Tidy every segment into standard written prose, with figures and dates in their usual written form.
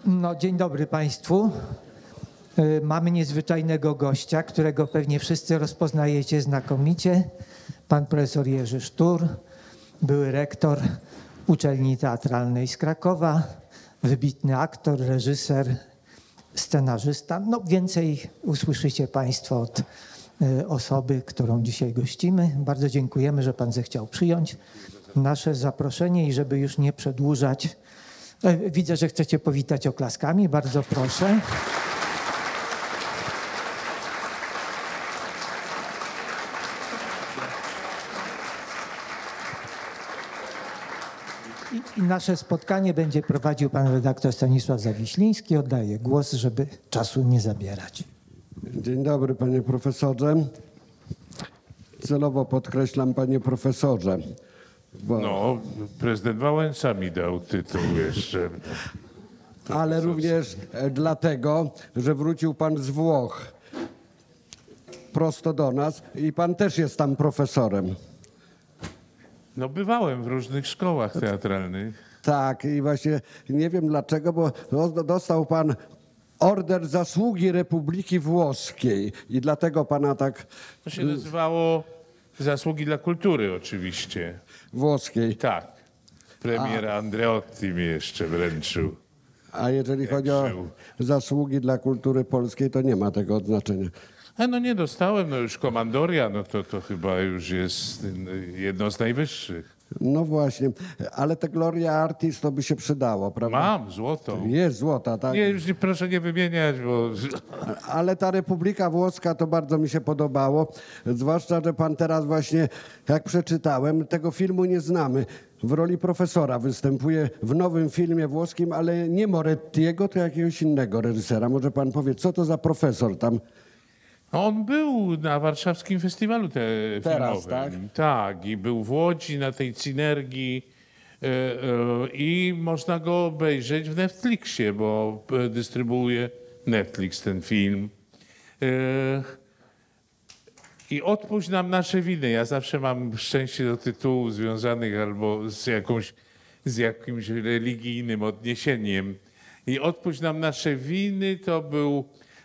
No, dzień dobry Państwu. Mamy niezwyczajnego gościa, którego pewnie wszyscy rozpoznajecie znakomicie. Pan profesor Jerzy Sztur, były rektor Uczelni Teatralnej z Krakowa, wybitny aktor, reżyser, scenarzysta. No, więcej usłyszycie Państwo od osoby, którą dzisiaj gościmy. Bardzo dziękujemy, że Pan zechciał przyjąć nasze zaproszenie i żeby już nie przedłużać. Widzę, że chcecie powitać oklaskami. Bardzo proszę. I nasze spotkanie będzie prowadził pan redaktor Stanisław Zawiśliński. Oddaję głos, żeby czasu nie zabierać. Dzień dobry, panie profesorze. Celowo podkreślam, panie profesorze. Bo... No, prezydent Wałęsa mi dał tytuł jeszcze. Ale również dlatego, że wrócił pan z Włoch prosto do nas i pan też jest tam profesorem. No, bywałem w różnych szkołach teatralnych. Tak, i właśnie nie wiem dlaczego, bo dostał pan Order Zasługi Republiki Włoskiej i dlatego pana tak... To się nazywało Zasługi dla Kultury oczywiście. Włoskiej. Tak. Premier Andreotti mi jeszcze wręczył. A jeżeli chodzi o zasługi dla kultury polskiej, to nie ma tego odznaczenia. A no nie dostałem, no już komandoria, no to chyba już jest jedno z najwyższych. No właśnie, ale te Gloria Artis to by się przydało, prawda? Mam złotą. Jest złota, tak? Nie, już proszę nie wymieniać, bo... Ale ta Republika Włoska to bardzo mi się podobało, zwłaszcza, że pan teraz właśnie, jak przeczytałem, tego filmu nie znamy. W roli profesora występuje w nowym filmie włoskim, ale nie Morettiego, to jakiegoś innego reżysera. Może pan powie, co to za profesor tam? On był na warszawskim festiwalu Teraz, filmowym. Tak, i był w Łodzi na tej Cinergii i można go obejrzeć w Netflixie, bo dystrybuuje Netflix ten film. I odpuść nam nasze winy. Ja zawsze mam szczęście do tytułów związanych albo z jakimś religijnym odniesieniem. I odpuść nam nasze winy to był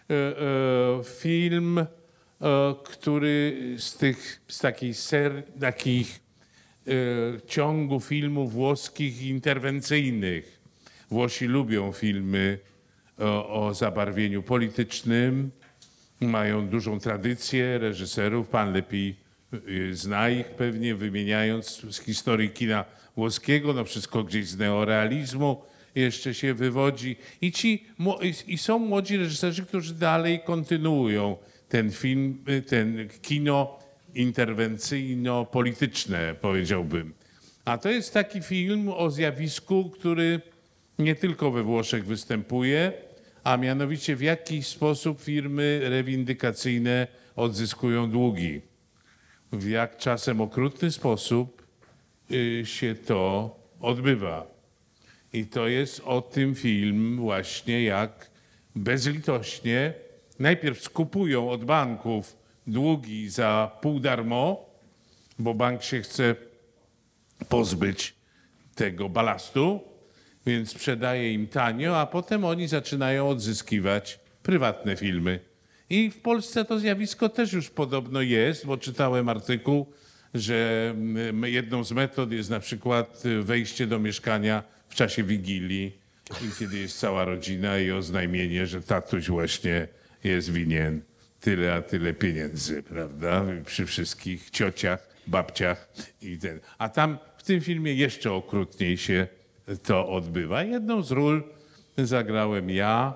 film, który z takich ciągu filmów włoskich interwencyjnych. Włosi lubią filmy o zabarwieniu politycznym. Mają dużą tradycję reżyserów. Pan lepiej zna ich pewnie, wymieniając z historii kina włoskiego. No wszystko gdzieś z neorealizmu jeszcze się wywodzi. I są młodzi reżyserzy, którzy dalej kontynuują ten film, ten kino interwencyjno-polityczne, powiedziałbym. A to jest taki film o zjawisku, który nie tylko we Włoszech występuje, a mianowicie w jaki sposób firmy rewindykacyjne odzyskują długi. W jak czasem okrutny sposób się to odbywa. I to jest o tym film właśnie, jak bezlitośnie najpierw skupują od banków długi za pół darmo, bo bank się chce pozbyć tego balastu, więc sprzedaje im tanio, a potem oni zaczynają odzyskiwać prywatne filmy. I w Polsce to zjawisko też już podobno jest, bo czytałem artykuł, że jedną z metod jest na przykład wejście do mieszkania w czasie Wigilii, i kiedy jest cała rodzina i oznajmienie, że tatuś właśnie jest winien tyle a tyle pieniędzy, prawda? Przy wszystkich ciociach, babciach i ten. A tam w tym filmie jeszcze okrutniej się to odbywa. Jedną z ról zagrałem ja.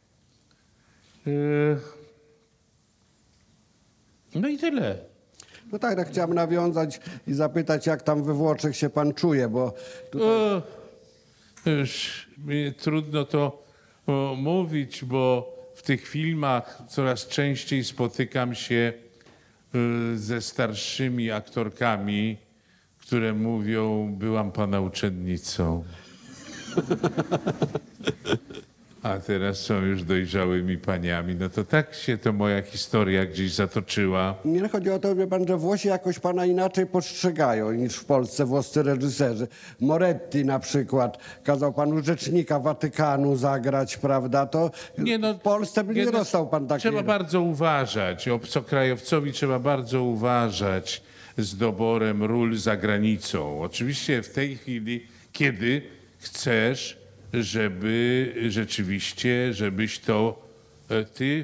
No i tyle. No tak, chciałem nawiązać i zapytać, jak tam we Włoszech się pan czuje, bo tutaj... Już mi trudno to mówić, bo w tych filmach coraz częściej spotykam się ze starszymi aktorkami, które mówią, byłam pana uczennicą. a teraz są już dojrzałymi paniami. No to tak się to moja historia gdzieś zatoczyła. Nie chodzi o to, wie pan, że Włosi jakoś pana inaczej postrzegają niż w Polsce włoscy reżyserzy. Moretti na przykład kazał panu rzecznika Watykanu zagrać, prawda? To Nie, no, w Polsce by nie dostał pan takiej... Trzeba bardzo uważać, obcokrajowcowi trzeba bardzo uważać z doborem ról za granicą. Oczywiście w tej chwili, kiedy chcesz, żeby rzeczywiście, żebyś to ty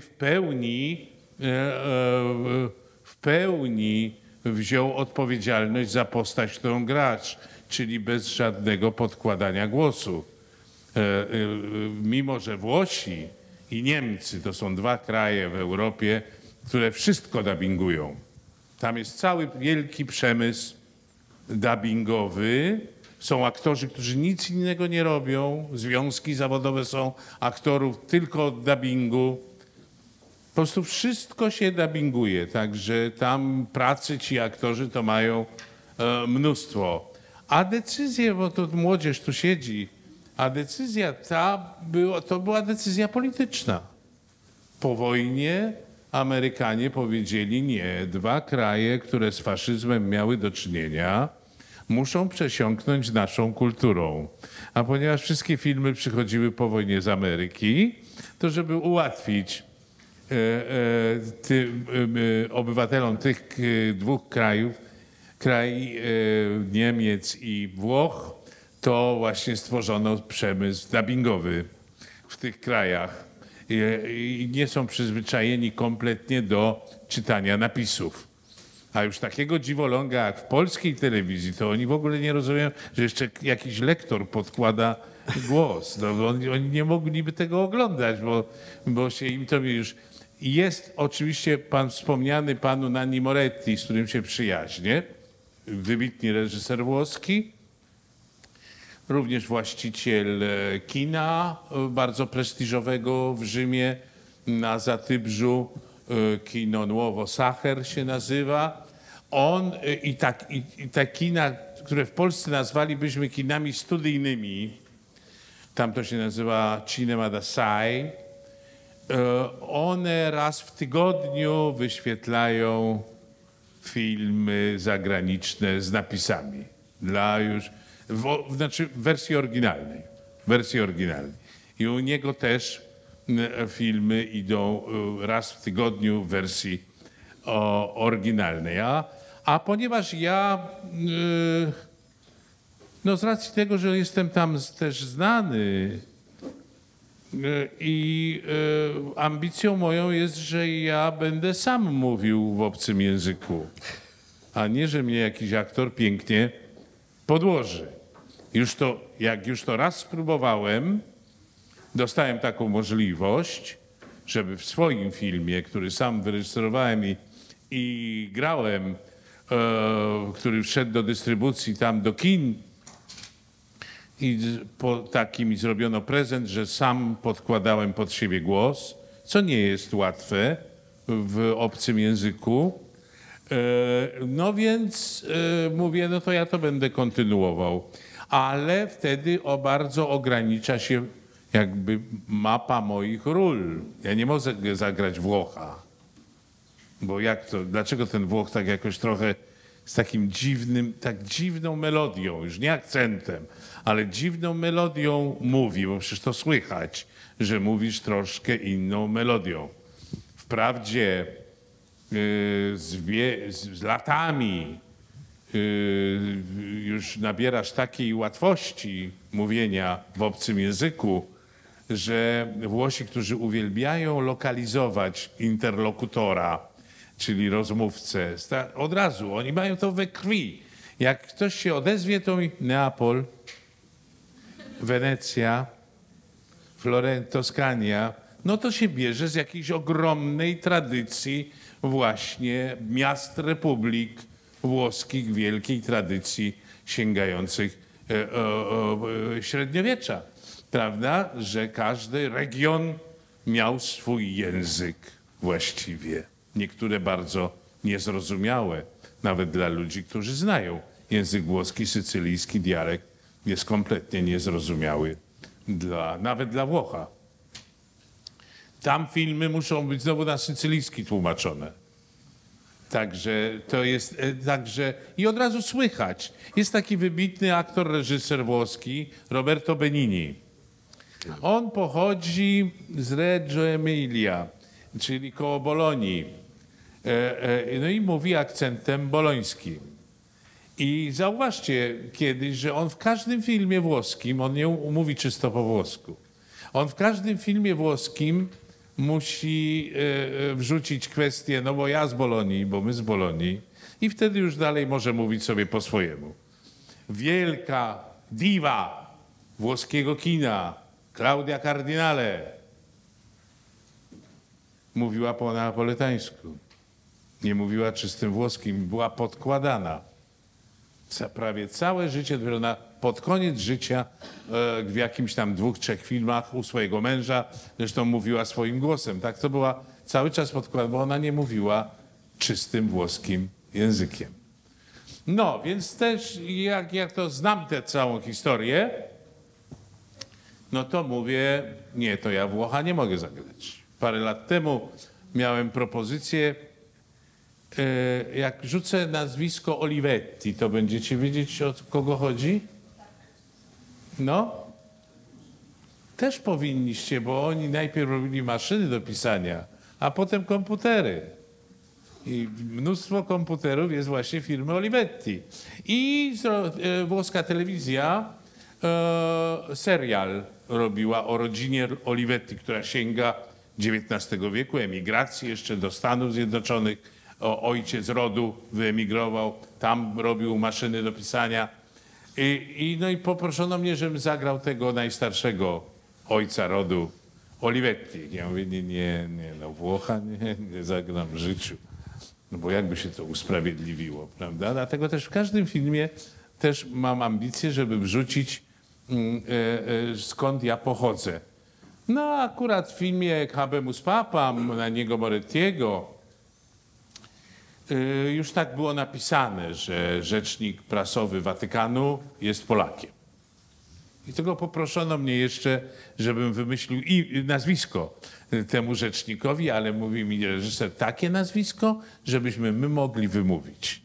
w pełni wziął odpowiedzialność za postać, którą grasz, czyli bez żadnego podkładania głosu. Mimo że Włosi i Niemcy to są dwa kraje w Europie, które wszystko dubbingują. Tam jest cały wielki przemysł dubbingowy. Są aktorzy, którzy nic innego nie robią. Związki zawodowe są aktorów tylko od dubbingu. Po prostu wszystko się dubbinguje, także tam pracy ci aktorzy to mają mnóstwo. A decyzje, bo to młodzież tu siedzi, a decyzja to była decyzja polityczna. Po wojnie Amerykanie powiedzieli nie, dwa kraje, które z faszyzmem miały do czynienia, muszą przesiąknąć naszą kulturą. A ponieważ wszystkie filmy przychodziły po wojnie z Ameryki, to żeby ułatwić obywatelom tych dwóch krajów, Niemiec i Włoch, to właśnie stworzono przemysł dubbingowy w tych krajach. I nie są przyzwyczajeni kompletnie do czytania napisów. A już takiego dziwoląga jak w polskiej telewizji, to oni w ogóle nie rozumieją, że jeszcze jakiś lektor podkłada głos. No, oni nie mogliby tego oglądać, bo się im to już... Jest oczywiście pan wspomniany panu Nanni Moretti, z którym się przyjaźnię. Wybitny reżyser włoski. Również właściciel kina bardzo prestiżowego w Rzymie, na Zatybrzu. Kino Nuovo Sacher się nazywa. On i te kina, które w Polsce nazwalibyśmy kinami studyjnymi, tam to się nazywa Cinema d'Assai, one raz w tygodniu wyświetlają filmy zagraniczne z napisami. Znaczy w wersji oryginalnej. I u niego też filmy idą raz w tygodniu w wersji oryginalnej. A ponieważ ja, no z racji tego, że jestem tam też znany i ambicją moją jest, że ja będę sam mówił w obcym języku, a nie, że mnie jakiś aktor pięknie podłoży. Jak już to raz spróbowałem, dostałem taką możliwość, żeby w swoim filmie, który sam wyreżyserowałem i grałem, który wszedł do dystrybucji tam do kin, i taki mi zrobiono prezent, że sam podkładałem pod siebie głos, co nie jest łatwe w obcym języku. No więc mówię, no to ja to będę kontynuował. Ale wtedy bardzo ogranicza się jakby mapa moich ról. Ja nie mogę zagrać Włocha. Bo jak to, dlaczego ten Włoch tak jakoś trochę z takim dziwną melodią, już nie akcentem, ale dziwną melodią mówi, bo przecież to słychać, że mówisz troszkę inną melodią. Wprawdzie z latami już nabierasz takiej łatwości mówienia w obcym języku, że Włosi, którzy uwielbiają lokalizować interlokutora, czyli rozmówcę, od razu, oni mają to we krwi. Jak ktoś się odezwie, to mi Neapol, Wenecja, Toskania, no to się bierze z jakiejś ogromnej tradycji właśnie miast republik włoskich, wielkiej tradycji sięgających średniowiecza. Prawda, że każdy region miał swój język właściwie. Niektóre bardzo niezrozumiałe, nawet dla ludzi, którzy znają język włoski, sycylijski dialekt jest kompletnie niezrozumiały, nawet dla Włocha. Tam filmy muszą być znowu na sycylijski tłumaczone. Także to jest, także i od razu słychać. Jest taki wybitny aktor, reżyser włoski, Roberto Benigni. On pochodzi z Reggio Emilia, czyli koło Bolonii. No i mówi akcentem bolońskim. I zauważcie kiedyś, że on w każdym filmie włoskim, on nie mówi czysto po włosku, on w każdym filmie włoskim musi wrzucić kwestię, no bo ja z Bolonii, bo my z Bolonii, i wtedy już dalej może mówić sobie po swojemu. Wielka diwa włoskiego kina, Claudia Cardinale, mówiła po neapolitańsku. Nie mówiła czystym włoskim, była podkładana. Prawie całe życie, dopiero pod koniec życia w jakimś tam 2, 3 filmach u swojego męża, zresztą mówiła swoim głosem. Tak, to była cały czas podkładana, bo ona nie mówiła czystym włoskim językiem. No, więc też jak to znam tę całą historię, no to mówię, nie, to ja Włocha nie mogę zagrać. Parę lat temu miałem propozycję, jak rzucę nazwisko Olivetti, to będziecie wiedzieć, o kogo chodzi? No? Też powinniście, bo oni najpierw robili maszyny do pisania, a potem komputery. I mnóstwo komputerów jest właśnie firmy Olivetti. I włoska telewizja serial robiła o rodzinie Olivetti, która sięga XIX wieku, emigracji jeszcze do Stanów Zjednoczonych. Ojciec rodu wyemigrował, tam robił maszyny do pisania. No i poproszono mnie, żebym zagrał tego najstarszego ojca rodu, Olivetti. Ja mówię, nie, no Włocha nie zagram w życiu. No bo jakby się to usprawiedliwiło, prawda? Dlatego też w każdym filmie też mam ambicję, żeby wrzucić skąd ja pochodzę. No akurat w filmie Habemus Papam, na niego Morettiego, już tak było napisane, że rzecznik prasowy Watykanu jest Polakiem. I tego poproszono mnie jeszcze, żebym wymyślił nazwisko temu rzecznikowi, ale mówi mi reżyser, takie nazwisko, żebyśmy my mogli wymówić.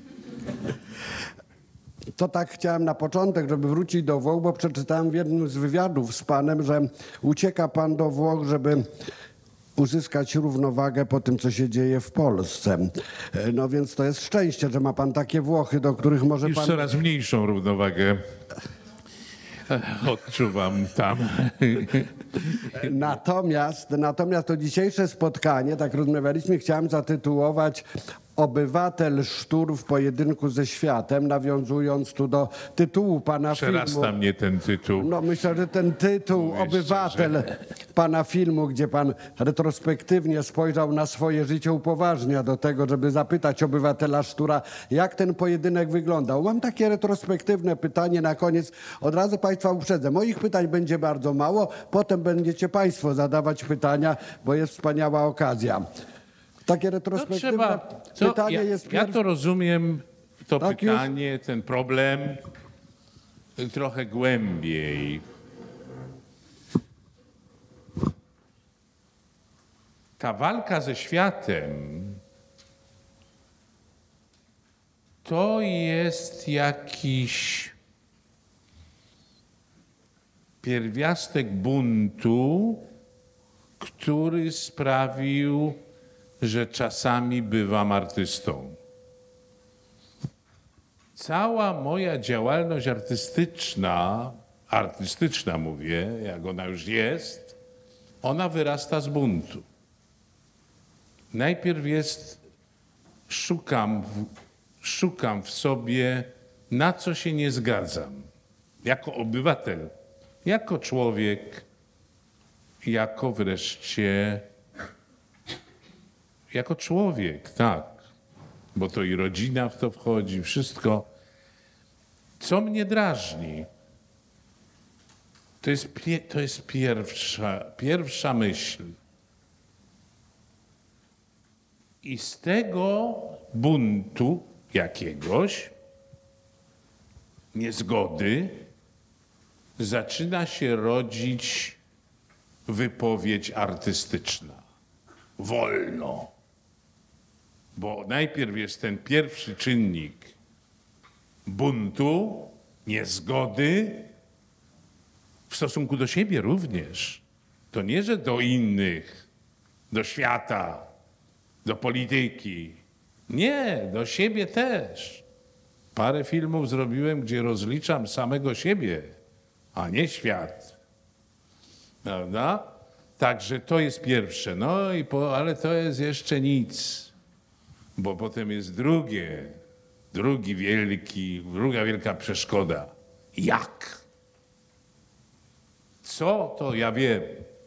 To tak chciałem na początek, żeby wrócić do Włoch, bo przeczytałem w jednym z wywiadów z panem, że ucieka pan do Włoch, żeby uzyskać równowagę po tym, co się dzieje w Polsce. No więc to jest szczęście, że ma pan takie Włochy, do których może Już pan... coraz mniejszą równowagę odczuwam tam. Natomiast to dzisiejsze spotkanie, tak rozmawialiśmy, chciałem zatytułować Obywatel Sztur w pojedynku ze światem, nawiązując tu do tytułu pana filmu. Przerasta mnie ten tytuł. No myślę, że ten tytuł, Mówię Obywatel pana filmu, gdzie pan retrospektywnie spojrzał na swoje życie, upoważnia do tego, żeby zapytać obywatela Sztura, jak ten pojedynek wyglądał. Mam takie retrospektywne pytanie na koniec. Od razu państwa uprzedzę. Moich pytań będzie bardzo mało, potem będziecie państwo zadawać pytania, bo jest wspaniała okazja. Takie retrospektywne pytanie jest Ja to rozumiem, to Tak pytanie, ten problem trochę głębiej. Ta walka ze światem to jest jakiś pierwiastek buntu, który sprawił, że czasami bywam artystą. Cała moja działalność artystyczna mówię, jak ona już jest, ona wyrasta z buntu. Najpierw szukam w sobie, na co się nie zgadzam. Jako obywatel, jako człowiek, jako wreszcie jako człowiek, tak, bo to i rodzina w to wchodzi, wszystko. Co mnie drażni, to jest pierwsza myśl. I z tego buntu jakiegoś, niezgody, zaczyna się rodzić wypowiedź artystyczna. Wolno. Bo najpierw jest ten pierwszy czynnik buntu, niezgody w stosunku do siebie również. To nie, że do innych, do świata, do polityki. Nie, do siebie też. Parę filmów zrobiłem, gdzie rozliczam samego siebie, a nie świat. Prawda? Także to jest pierwsze. No i ale to jest jeszcze nic, bo potem jest druga wielka przeszkoda. Jak? Co, to ja wiem.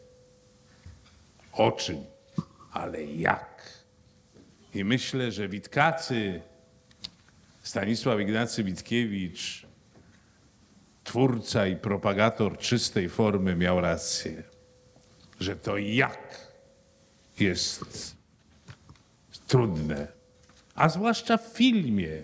O czym, ale jak? I myślę, że Witkacy, Stanisław Ignacy Witkiewicz, twórca i propagator czystej formy, miał rację, że to jak jest trudne, a zwłaszcza w filmie,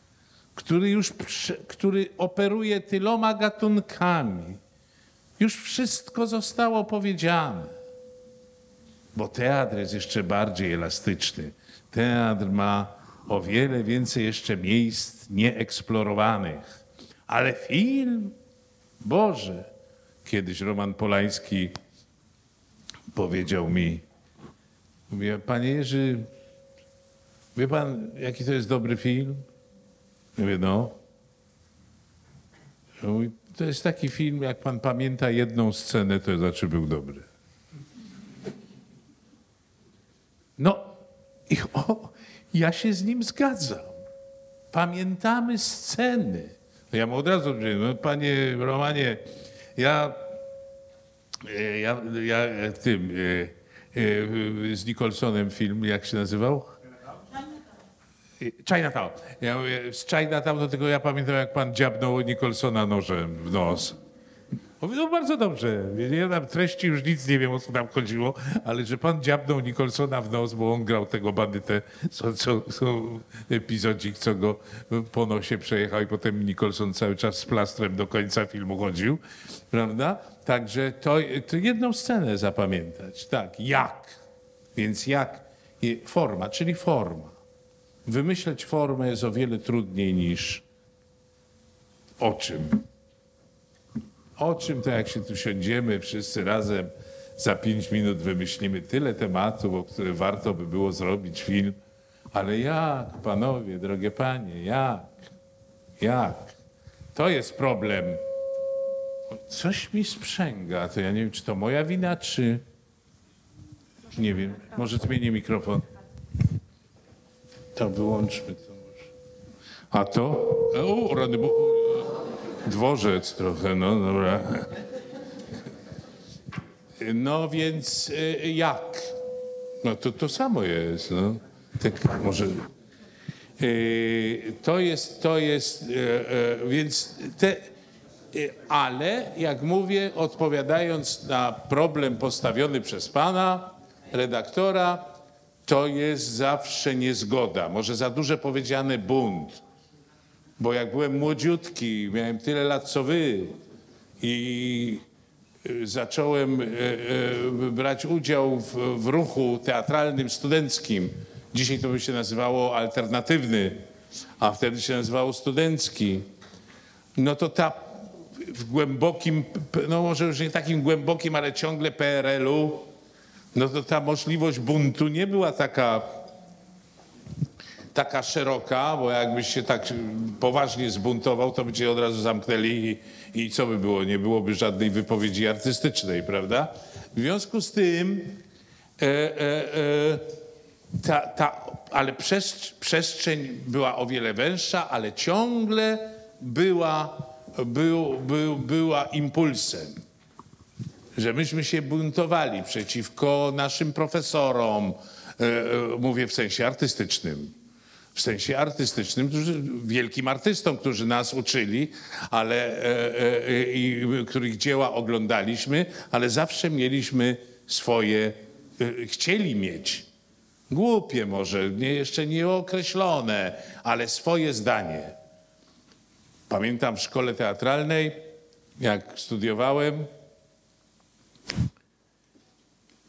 który operuje tyloma gatunkami. Już wszystko zostało powiedziane, bo teatr jest jeszcze bardziej elastyczny. Teatr ma o wiele więcej jeszcze miejsc nieeksplorowanych. Ale film, Boże, kiedyś Roman Polański powiedział mi, mówi, panie Jerzy, wie pan, jaki to jest dobry film? Mówię, no. Mówi, to jest taki film, jak pan pamięta jedną scenę, to znaczy był dobry. No i ja się z nim zgadzam. Pamiętamy sceny. Ja mu od razu mówię, no panie Romanie, z Nicholsonem film, jak się nazywał? Chinatown. Ja mówię, z Chinatown, do tego ja pamiętam, jak pan dziabnął Nicholsona nożem w nos. Mówię, no bardzo dobrze. Ja tam treści już nic nie wiem, o co tam chodziło, ale że pan dziabnął Nicholsona w nos, bo on grał tego bandytę, co epizodzik, co go po nosie przejechał i potem Nicholson cały czas z plastrem do końca filmu chodził, prawda? Także to jedną scenę zapamiętać. Tak, jak? Więc jak? Forma, czyli forma. Wymyśleć formę jest o wiele trudniej niż o czym. O czym to jak się tu siądziemy wszyscy razem, za 5 minut wymyślimy tyle tematów, o które warto by było zrobić film. Ale jak, panowie, drogie panie, jak? Jak? To jest problem. Coś mi sprzęga, to ja nie wiem, czy to moja wina, czy... Nie wiem, może zmienię mikrofon. To wyłączmy to może. A to? O, rany, bo... Dworzec trochę, no dobra. No więc jak? No to samo jest, no. Tak może... Więc ale jak mówię, odpowiadając na problem postawiony przez pana redaktora, to jest zawsze niezgoda. Może za duże powiedziane bunt. Bo jak byłem młodziutki, miałem tyle lat co wy i zacząłem brać udział w ruchu teatralnym, studenckim. Dzisiaj to by się nazywało alternatywny, a wtedy się nazywało studencki. No to ta w głębokim, no może już nie takim głębokim, ale ciągle PRL-u, no to ta możliwość buntu nie była taka szeroka, bo jakbyś się tak poważnie zbuntował, to by cię od razu zamknęli i co by było? Nie byłoby żadnej wypowiedzi artystycznej, prawda? W związku z tym ale przestrzeń była o wiele węższa, ale ciągle była impulsem, że myśmy się buntowali przeciwko naszym profesorom, mówię w sensie artystycznym. W sensie artystycznym, wielkim artystom, którzy nas uczyli, i których dzieła oglądaliśmy, ale zawsze mieliśmy swoje, chcieli mieć, głupie może, jeszcze nieokreślone, ale swoje zdanie. Pamiętam w szkole teatralnej, jak studiowałem,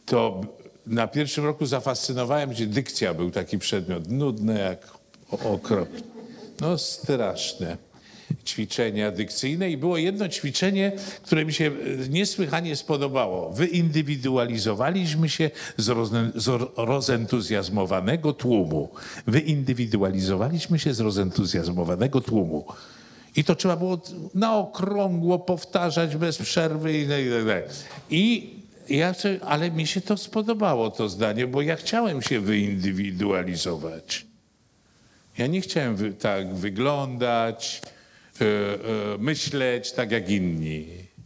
to na pierwszym roku zafascynowałem się, dykcja był taki przedmiot, nudny jak okropnie. No straszne ćwiczenia dykcyjne i było jedno ćwiczenie, które mi się niesłychanie spodobało. Wyindywidualizowaliśmy się z rozentuzjazmowanego tłumu. Wyindywidualizowaliśmy się z rozentuzjazmowanego tłumu. I to trzeba było na okrągło powtarzać bez przerwy i tak dalej. Ale mi się to spodobało, to zdanie, bo ja chciałem się wyindywidualizować. Ja nie chciałem tak wyglądać, myśleć tak jak inni.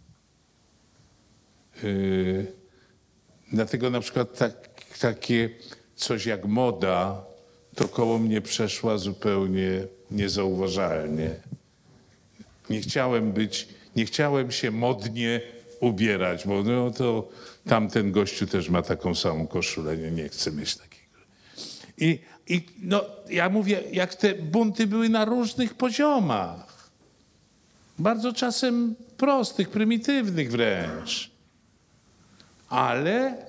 Dlatego na przykład takie coś jak moda to koło mnie przeszła zupełnie niezauważalnie. Nie chciałem się modnie ubierać, bo no to tamten gościu też ma taką samą koszulę, nie chcę mieć takiego. No, ja mówię, jak te bunty były na różnych poziomach. Bardzo czasem prostych, prymitywnych wręcz. Ale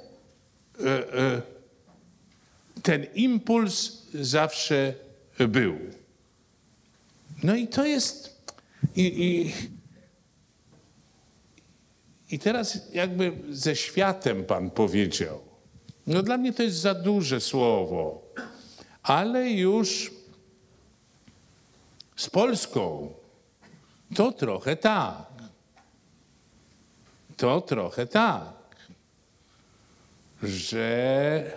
ten impuls zawsze był. No i to jest... I teraz jakby ze światem pan powiedział. No dla mnie to jest za duże słowo. Ale już z Polską to trochę tak. To trochę tak, że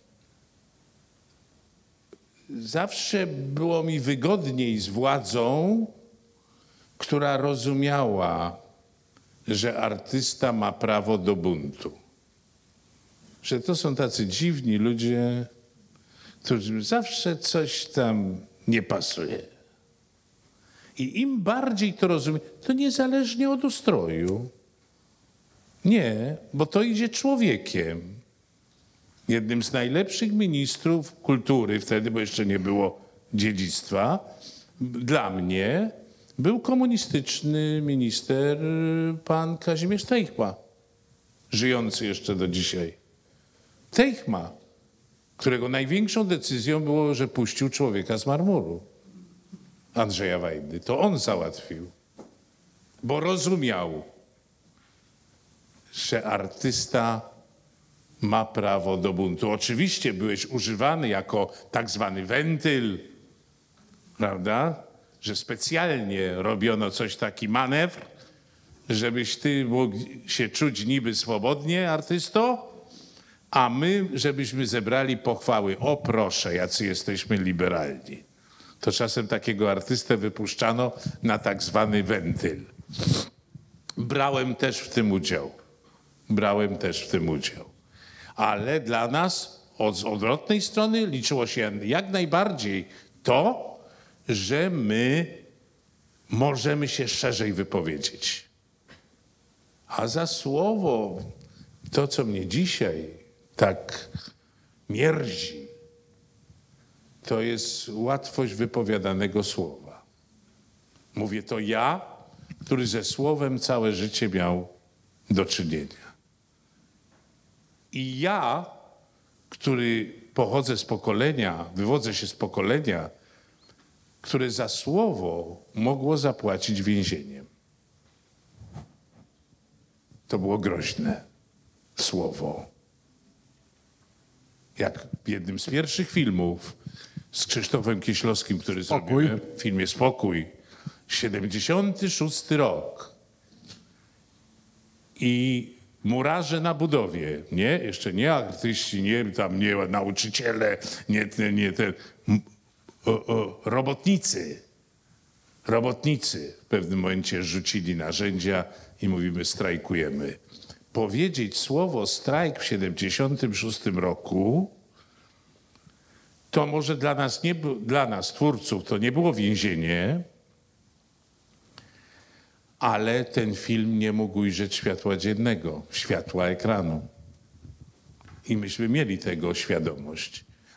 zawsze było mi wygodniej z władzą, która rozumiała, że artysta ma prawo do buntu. Że to są tacy dziwni ludzie, którym zawsze coś tam nie pasuje. I im bardziej to rozumie, to niezależnie od ustroju. Nie, bo to idzie człowiekiem. Jednym z najlepszych ministrów kultury wtedy, bo jeszcze nie było dziedzictwa, dla mnie był komunistyczny minister pan Kazimierz Teichma, żyjący jeszcze do dzisiaj. Teichma, którego największą decyzją było, że puścił człowieka z marmuru. Andrzeja Wajdy. To on załatwił, bo rozumiał, że artysta ma prawo do buntu. Oczywiście byłeś używany jako tak zwany wentyl, prawda? Że specjalnie robiono taki manewr, żebyś ty mógł się czuć niby swobodnie, artysto, a my, żebyśmy zebrali pochwały. O proszę, jacy jesteśmy liberalni. To czasem takiego artystę wypuszczano na tak zwany wentyl. Brałem też w tym udział. Ale dla nas z odwrotnej strony liczyło się jak najbardziej to, że my możemy się szerzej wypowiedzieć. A za słowo, to co mnie dzisiaj tak mierzi, to jest łatwość wypowiadanego słowa. Mówię to ja, który ze słowem całe życie miał do czynienia. I ja, który wywodzę się z pokolenia, które za słowo mogło zapłacić więzieniem. To było groźne słowo. Jak w jednym z pierwszych filmów z Krzysztofem Kieślowskim, który zrobiłem w filmie Spokój, 76 rok. I murarze na budowie, jeszcze nie artyści, nie nauczyciele, robotnicy w pewnym momencie rzucili narzędzia i mówimy, strajkujemy. Powiedzieć słowo strajk w 76 roku, to może dla nas, twórców, to nie było więzienie, ale ten film nie mógł ujrzeć światła dziennego, światła ekranu. I myśmy mieli tego świadomość.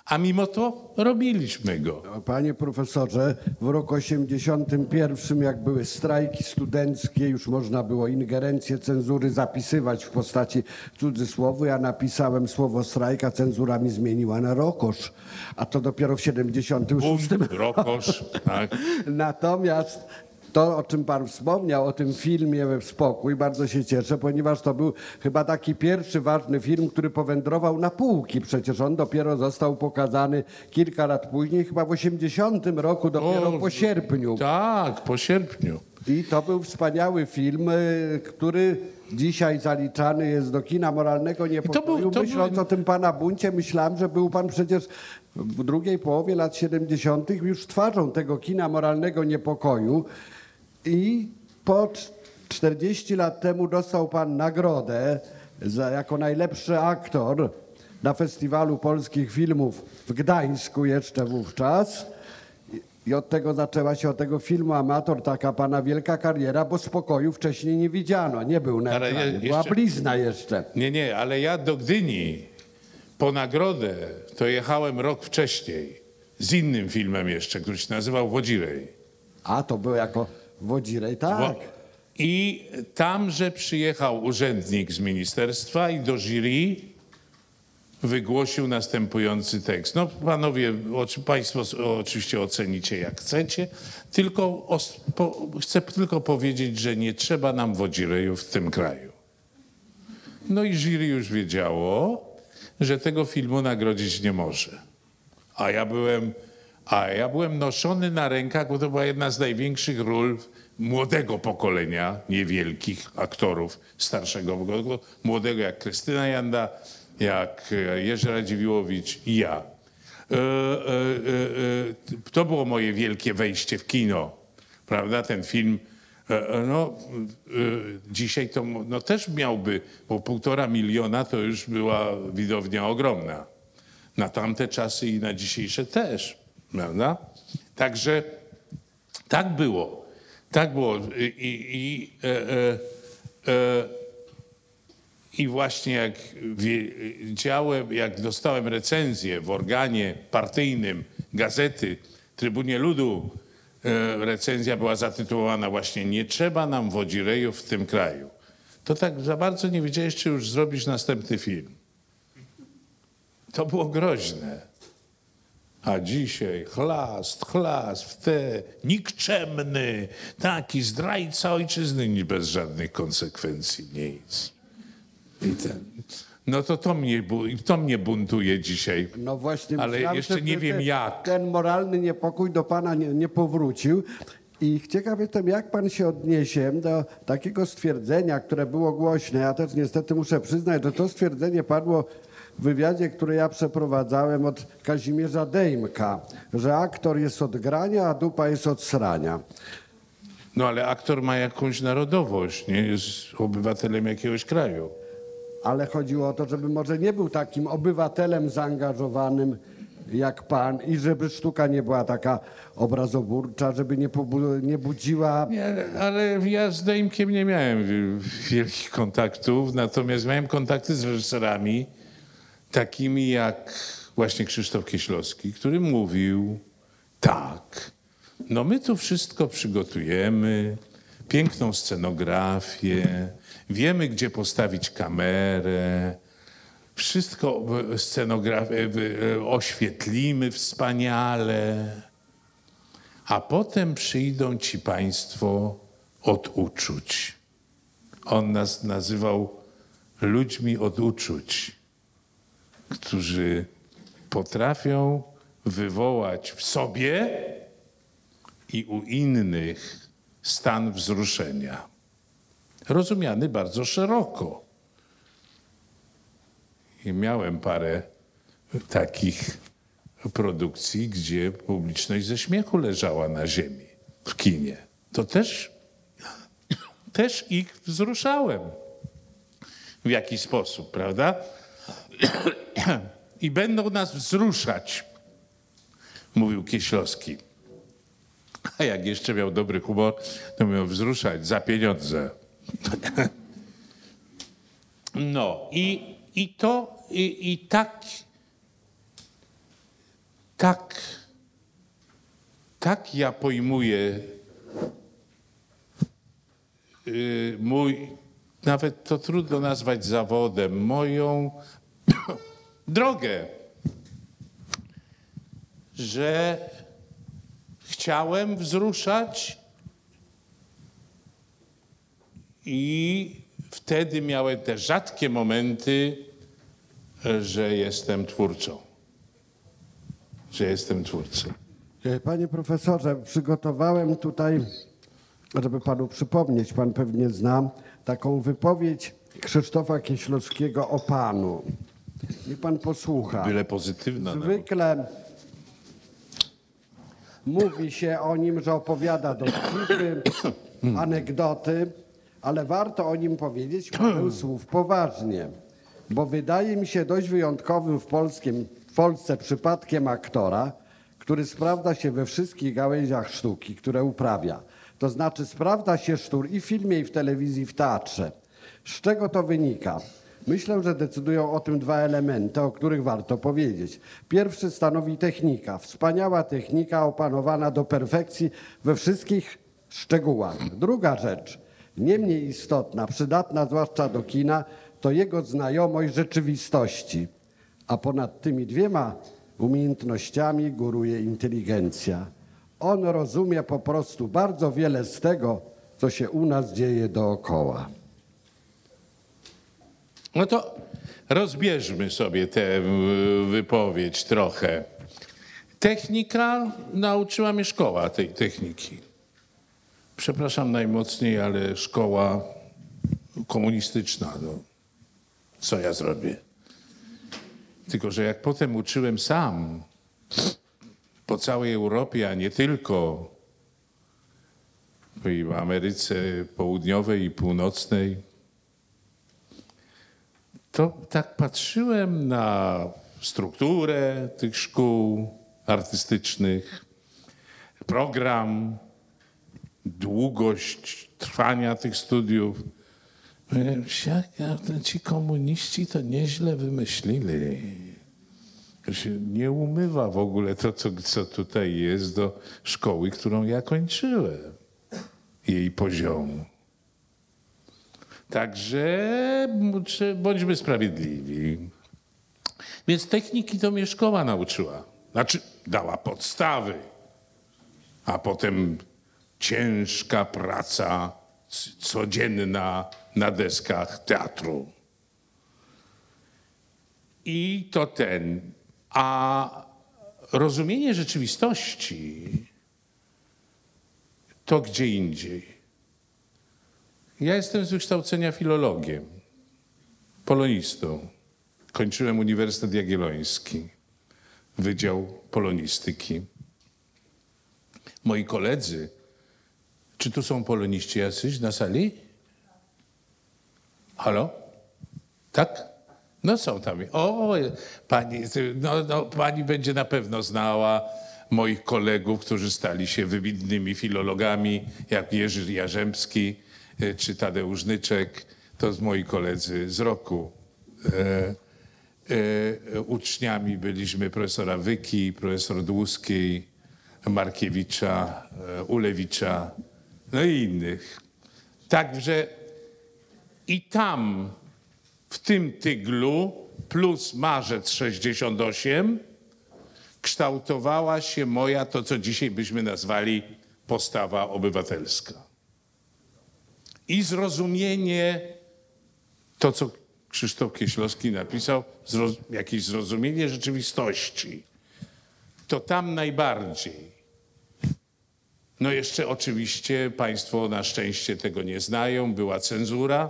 A mimo to robiliśmy go. Panie profesorze, w roku 81, jak były strajki studenckie, już można było ingerencję cenzury zapisywać w postaci cudzysłowu. Ja napisałem słowo strajk, a cenzura mi zmieniła na rokosz. A to dopiero w 76. Bunt, rokosz, tak. Natomiast to, o czym pan wspomniał, o tym filmie Spokój, bardzo się cieszę, ponieważ to był chyba taki pierwszy ważny film, który powędrował na półki. Przecież on dopiero został pokazany kilka lat później, chyba w 80 roku, dopiero po sierpniu. Tak, po sierpniu. I to był wspaniały film, który dzisiaj zaliczany jest do kina moralnego niepokoju. Myśląc o tym pana buncie, myślałem, że był pan przecież w drugiej połowie lat 70. już twarzą tego kina moralnego niepokoju. I po 40 lat temu dostał pan nagrodę jako najlepszy aktor na Festiwalu Polskich Filmów w Gdańsku jeszcze wówczas. I od tego zaczęła się, od tego filmu Amator, taka pana wielka kariera, bo Spokoju wcześniej nie widziano, nie był na Ale ekranie, była jeszcze- blizna jeszcze. Nie, ale ja do Gdyni po nagrodę to jechałem rok wcześniej z innym filmem jeszcze, który się nazywał Wodzirej. A to był jako Wodzirej, tak. I tamże przyjechał urzędnik z ministerstwa i do jury wygłosił następujący tekst. No panowie, państwo oczywiście ocenicie jak chcecie, tylko chcę tylko powiedzieć, że nie trzeba nam wodzirejów w tym kraju. No i jury już wiedziało, że tego filmu nagrodzić nie może. A ja byłem noszony na rękach, bo to była jedna z największych ról młodego pokolenia, niewielkich aktorów starszego, młodego jak Krystyna Janda, jak Jerzy Radziwiłłowicz i ja. To było moje wielkie wejście w kino, prawda? Ten film, dzisiaj to też miałby, bo 1,5 miliona to już była widownia ogromna. Na tamte czasy i na dzisiejsze też, prawda? Także tak było. Tak było. I właśnie jak wiedziałem, jak dostałem recenzję w organie partyjnym gazety Trybunie Ludu, recenzja była zatytułowana właśnie "Nie trzeba nam wodzirejów w tym kraju". To tak za bardzo nie wiedziałeś, czy już zrobisz następny film. To było groźne. A dzisiaj chlast w te, nikczemny, taki zdrajca ojczyzny, bez żadnych konsekwencji, nic. No to mnie buntuje dzisiaj. No właśnie, ale myślałem, jeszcze że nie wiem jak. Ten moralny niepokój do pana nie powrócił. I ciekaw jestem, jak pan się odniesie do takiego stwierdzenia, które było głośne. Ja też niestety muszę przyznać, że to stwierdzenie padło w wywiadzie, który ja przeprowadzałem od Kazimierza Dejmka, że aktor jest od grania, a dupa jest od srania. No ale aktor ma jakąś narodowość, nie jest obywatelem jakiegoś kraju. Ale chodziło o to, żeby może nie był takim obywatelem zaangażowanym jak pan i żeby sztuka nie była taka obrazoburcza, żeby nie budziła... Nie, ale ja z Dejmkiem nie miałem wielkich kontaktów, natomiast miałem kontakty z reżyserami takimi jak właśnie Krzysztof Kieślowski, który mówił tak, no my tu wszystko przygotujemy, piękną scenografię, wiemy gdzie postawić kamerę, wszystko oświetlimy wspaniale, a potem przyjdą ci państwo od uczuć. On nas nazywał ludźmi od uczuć, którzy potrafią wywołać w sobie i u innych stan wzruszenia. Rozumiany bardzo szeroko. I miałem parę takich produkcji, gdzie publiczność ze śmiechu leżała na ziemi w kinie. To też ich wzruszałem w jakiś sposób, prawda? I będą nas wzruszać, mówił Kieślowski. A jak jeszcze miał dobry humor, to miał wzruszać za pieniądze. No i tak tak ja pojmuję mój, nawet to trudno nazwać zawodem, moją drogę, że chciałem wzruszać i wtedy miałem te rzadkie momenty, że jestem twórcą. Panie profesorze, przygotowałem tutaj, żeby panu przypomnieć, pan pewnie zna, taką wypowiedź Krzysztofa Kieślowskiego o panu. Niech pan posłucha. Byle pozytywna. Zwykle mówi się o nim, że opowiada dowcipy, anegdoty, ale warto o nim powiedzieć parę słów poważnie, bo wydaje mi się dość wyjątkowym w Polsce przypadkiem aktora, który sprawdza się we wszystkich gałęziach sztuki, które uprawia. To znaczy sprawdza się sztur i w filmie, i w telewizji, i w teatrze. Z czego to wynika? Myślę, że decydują o tym dwa elementy, o których warto powiedzieć. Pierwszy stanowi technika. Wspaniała technika opanowana do perfekcji we wszystkich szczegółach. Druga rzecz, nie mniej istotna, przydatna zwłaszcza do kina, to jego znajomość rzeczywistości. A ponad tymi dwiema umiejętnościami góruje inteligencja. On rozumie po prostu bardzo wiele z tego, co się u nas dzieje dookoła. No to rozbierzmy sobie tę wypowiedź trochę. Technika, nauczyła mnie szkoła tej techniki. Przepraszam najmocniej, ale szkoła komunistyczna. No. Co ja zrobię? Tylko że jak potem uczyłem sam po całej Europie, a nie tylko, i w Ameryce Południowej i Północnej, to tak patrzyłem na strukturę tych szkół artystycznych, program, długość trwania tych studiów. Ci komuniści to nieźle wymyślili. To się nie umywa w ogóle to, co tutaj jest, do szkoły, którą ja kończyłem, jej poziomu. Także bądźmy sprawiedliwi. Więc techniki to mnie szkoła nauczyła. Znaczy dała podstawy, a potem ciężka praca codzienna na deskach teatru. I to a rozumienie rzeczywistości to gdzie indziej. Ja jestem z wykształcenia filologiem, polonistą. Kończyłem Uniwersytet Jagielloński, Wydział Polonistyki. Moi koledzy, czy tu są poloniści jacyś na sali? Halo? Tak? No są tam. O, pani, pani będzie na pewno znała moich kolegów, którzy stali się wybitnymi filologami, jak Jerzy Jarzębski czy Tadeusz Nyczek. To moi koledzy z roku. Uczniami byliśmy profesora Wyki, profesor Dłuskiej, Markiewicza, Ulewicza, no i innych. Także i tam, w tym tyglu, plus marzec 68, kształtowała się moja, to co dzisiaj byśmy nazwali, postawa obywatelska. I zrozumienie, to co Krzysztof Kieślowski napisał, jakieś zrozumienie rzeczywistości. To tam najbardziej. No jeszcze oczywiście państwo na szczęście tego nie znają, była cenzura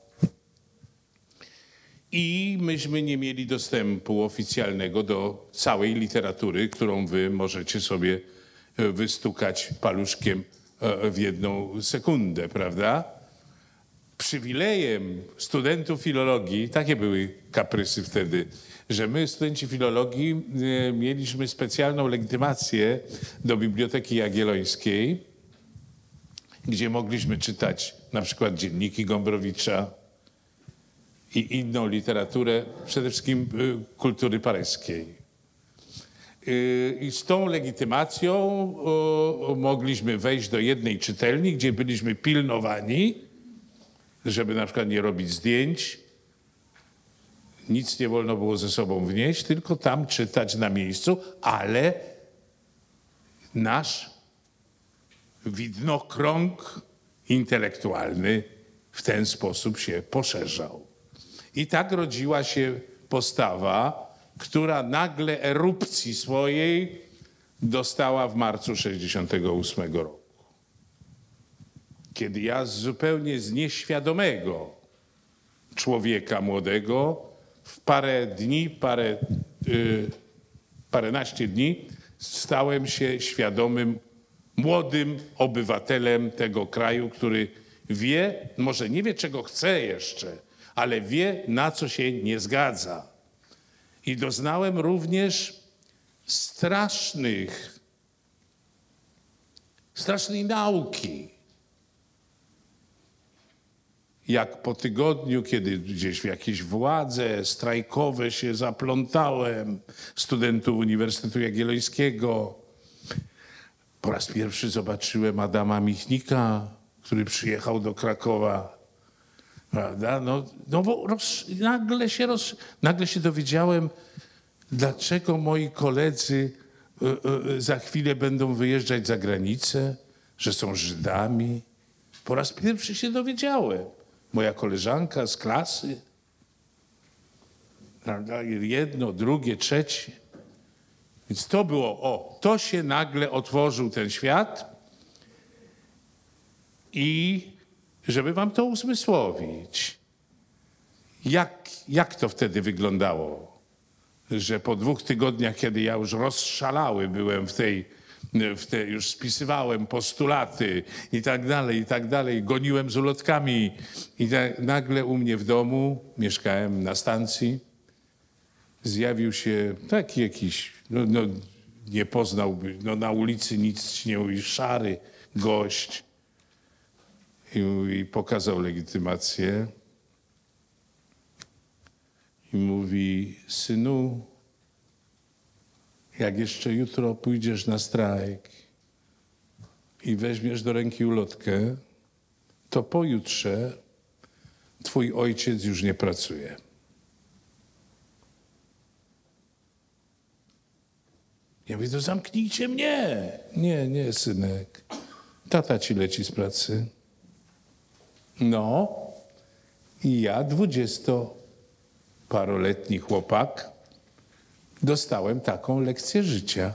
i myśmy nie mieli dostępu oficjalnego do całej literatury, którą wy możecie sobie wystukać paluszkiem w jedną sekundę, prawda? Przywilejem studentów filologii, takie były kaprysy wtedy, że my, studenci filologii, mieliśmy specjalną legitymację do Biblioteki Jagiellońskiej, gdzie mogliśmy czytać na przykład dzienniki Gombrowicza i inną literaturę, przede wszystkim kultury paryskiej. I z tą legitymacją mogliśmy wejść do jednej czytelni, gdzie byliśmy pilnowani, żeby na przykład nie robić zdjęć. Nic nie wolno było ze sobą wnieść, tylko tam czytać na miejscu, ale nasz widnokrąg intelektualny w ten sposób się poszerzał. I tak rodziła się postawa, która nagle erupcji swojej dostała w marcu 1968 roku. Kiedy ja zupełnie z nieświadomego człowieka młodego w paręnaście dni stałem się świadomym, młodym obywatelem tego kraju, który wie, może nie wie, czego chce jeszcze, ale wie, na co się nie zgadza. I doznałem również strasznej nauki. Jak po tygodniu, kiedy gdzieś w jakieś władze strajkowe się zaplątałem, studentów Uniwersytetu Jagiellońskiego, po raz pierwszy zobaczyłem Adama Michnika, który przyjechał do Krakowa. Prawda? No bo nagle się dowiedziałem, dlaczego moi koledzy za chwilę będą wyjeżdżać za granicę, że są Żydami. Po raz pierwszy się dowiedziałem. Moja koleżanka z klasy. Prawda? Jedno, drugie, trzecie. Więc to było, to się nagle otworzył ten świat. I żeby wam to uzmysłowić, jak to wtedy wyglądało, że po 2 tygodniach, kiedy ja już rozszalały byłem już spisywałem postulaty i tak dalej, goniłem z ulotkami i nagle u mnie w domu, mieszkałem na stacji, zjawił się taki jakiś, nie poznałby, na ulicy nic nie mówi, szary gość i pokazał legitymację i mówi: synu, jak jeszcze jutro pójdziesz na strajk i weźmiesz do ręki ulotkę, to pojutrze twój ojciec już nie pracuje. Ja mówię: to zamknijcie mnie. Nie, synek. Tata ci leci z pracy. No i ja, 20-paroletni chłopak, dostałem taką lekcję życia.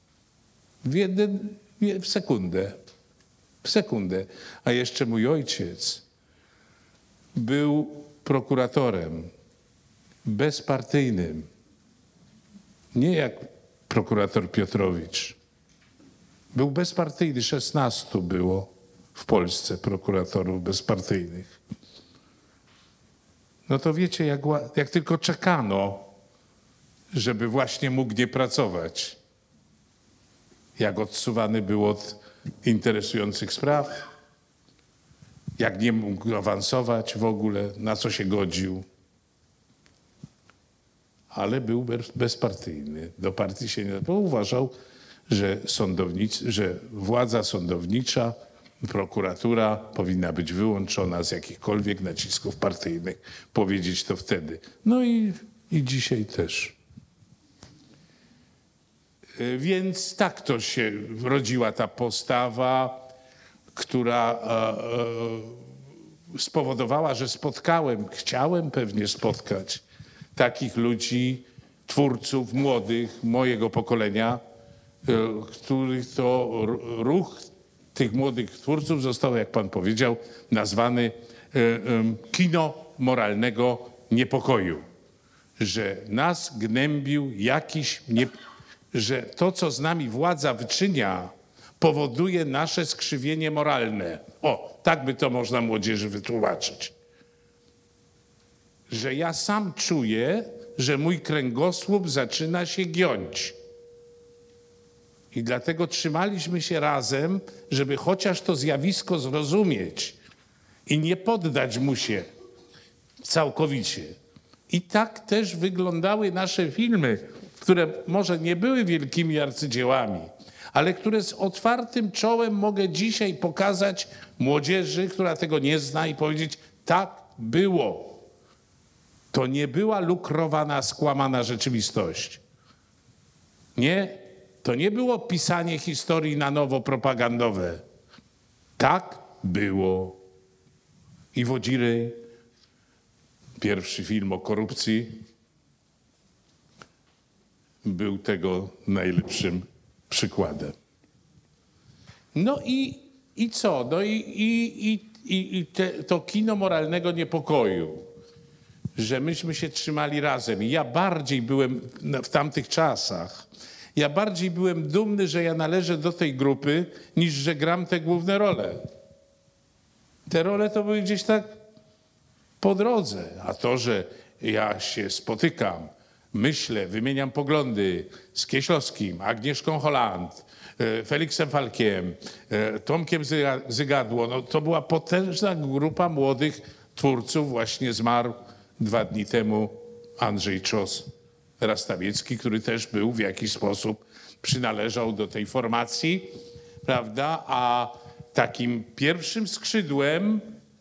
W sekundę. A jeszcze mój ojciec był prokuratorem bezpartyjnym. Nie jak prokurator Piotrowicz. Był bezpartyjny, 16 było w Polsce prokuratorów bezpartyjnych. No to wiecie, jak tylko czekano, żeby właśnie mógł nie pracować. Jak odsuwany był od interesujących spraw, jak nie mógł awansować w ogóle, na co się godził. Ale był bezpartyjny. Do partii się nie... Bo uważał, że władza sądownicza, prokuratura powinna być wyłączona z jakichkolwiek nacisków partyjnych. Powiedzieć to wtedy. No i dzisiaj też. Więc tak to się rodziła ta postawa, która spowodowała, że chciałem pewnie spotkać takich ludzi, twórców młodych, mojego pokolenia, których to ruch tych młodych twórców został, jak pan powiedział, nazwany kino moralnego niepokoju. Że nas gnębił że to, co z nami władza wyczynia, powoduje nasze skrzywienie moralne. Tak by to można młodzieży wytłumaczyć. Że ja sam czuję, że mój kręgosłup zaczyna się giąć. I dlatego trzymaliśmy się razem, żeby chociaż to zjawisko zrozumieć i nie poddać mu się całkowicie. I tak też wyglądały nasze filmy które może nie były wielkimi arcydziełami, ale które z otwartym czołem mogę dzisiaj pokazać młodzieży, która tego nie zna i powiedzieć, tak było. To nie była lukrowana, skłamana rzeczywistość. Nie, to nie było pisanie historii na nowo propagandowe. Tak było. I Wodzirej, pierwszy film o korupcji, był tego najlepszym przykładem. No i co? No to kino moralnego niepokoju, że myśmy się trzymali razem. I ja bardziej byłem w tamtych czasach, ja bardziej byłem dumny, że ja należę do tej grupy, niż że gram te główne role. Te role to były gdzieś tak po drodze. A to, że ja się spotykam, myślę, wymieniam poglądy z Kieślowskim, Agnieszką Holland, Feliksem Falkiem, Tomkiem Zygadło, no to była potężna grupa młodych twórców. Właśnie zmarł 2 dni temu Andrzej Czos-Rastawiecki, który też był w jakiś sposób, przynależał do tej formacji, prawda? A takim pierwszym skrzydłem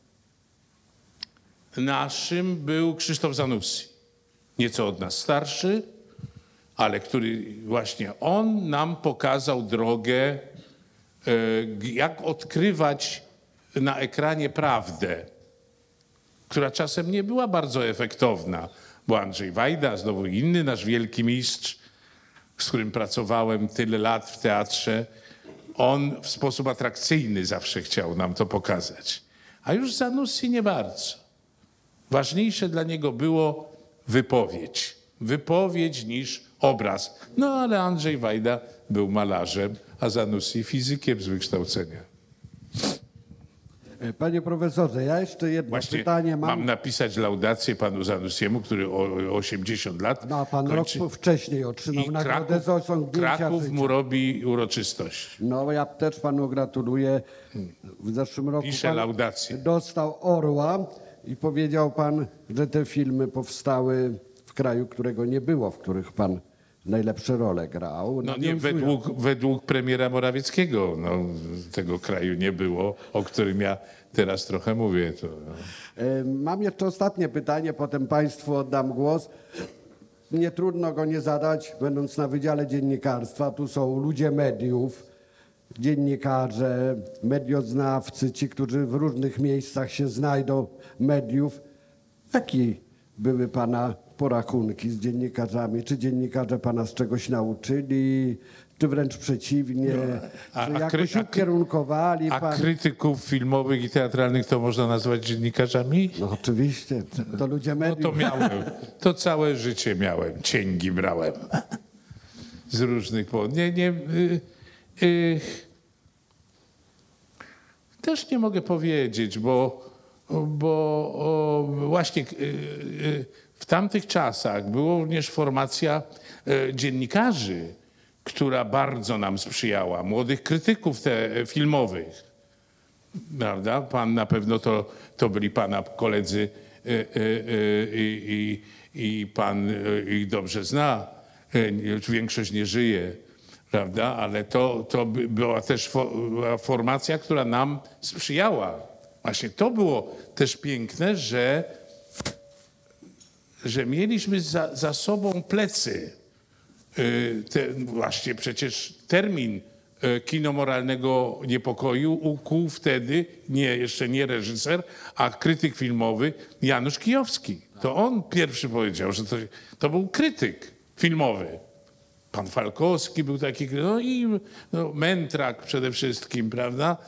naszym był Krzysztof Zanussi. Nieco od nas starszy, ale który właśnie on nam pokazał drogę, jak odkrywać na ekranie prawdę, która czasem nie była bardzo efektowna, bo Andrzej Wajda, znowu inny nasz wielki mistrz, z którym pracowałem tyle lat w teatrze, on w sposób atrakcyjny zawsze chciał nam to pokazać. A już Zanussi nie bardzo. Ważniejsze dla niego było wypowiedź niż obraz. No ale Andrzej Wajda był malarzem, a Zanussi fizykiem z wykształcenia. Panie profesorze, ja jeszcze jedno Właśnie pytanie mam napisać laudację panu Zanussiemu, który o 80 lat No, a pan kończy. rok wcześniej otrzymał I nagrodę za osiągnięcia Kraków życia. mu robi uroczystość. No, ja też panu gratuluję. W zeszłym roku Piszę pan laudację. dostał Orła i powiedział pan, że te filmy powstały w kraju, którego nie było, w których pan najlepsze role grał. No nie, według premiera Morawieckiego tego kraju nie było, o którym ja teraz trochę mówię. Mam jeszcze ostatnie pytanie, potem państwu oddam głos. Nie trudno go nie zadać, będąc na Wydziale Dziennikarstwa. Tu są ludzie mediów, dziennikarze, medioznawcy, ci, którzy w różnych miejscach się znajdą, mediów. Jakie były pana porachunki z dziennikarzami? Czy dziennikarze pana z czegoś nauczyli, czy wręcz przeciwnie? Czy jakoś ukierunkowali A pan? krytyków filmowych i teatralnych to można nazwać dziennikarzami? No oczywiście, to ludzie mediów. No to miałem, to całe życie miałem, cięgi brałem z różnych powodów. Też nie mogę powiedzieć, bo właśnie w tamtych czasach była również formacja dziennikarzy, która bardzo nam sprzyjała, młodych krytyków filmowych. Prawda? Pan na pewno to byli pana koledzy i pan ich dobrze zna. Większość nie żyje, prawda? Ale to była też formacja, która nam sprzyjała. Właśnie to było też piękne, że mieliśmy za sobą plecy. Właśnie przecież termin kino moralnego niepokoju ukuł wtedy jeszcze nie reżyser, a krytyk filmowy Janusz Kijowski. To on pierwszy powiedział, że to był krytyk filmowy. Pan Falkowski był taki, no i Mętrak przede wszystkim, prawda?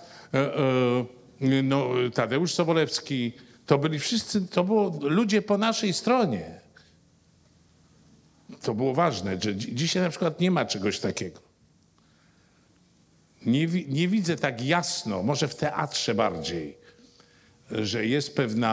Tadeusz Sobolewski. To byli wszyscy, to było ludzie po naszej stronie. To było ważne, że dzisiaj na przykład nie ma czegoś takiego. Nie widzę tak jasno, może w teatrze bardziej, że jest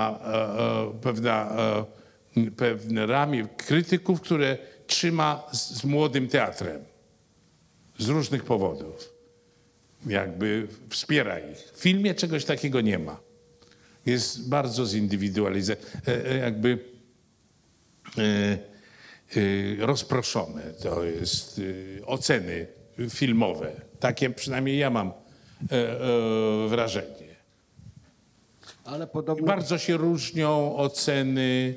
pewne ramię krytyków, które trzyma z młodym teatrem. Z różnych powodów. Jakby wspiera ich. W filmie czegoś takiego nie ma. Jest bardzo zindywidualizowane. rozproszone. To jest oceny filmowe. Takie przynajmniej ja mam wrażenie. Ale podobno... Bardzo się różnią oceny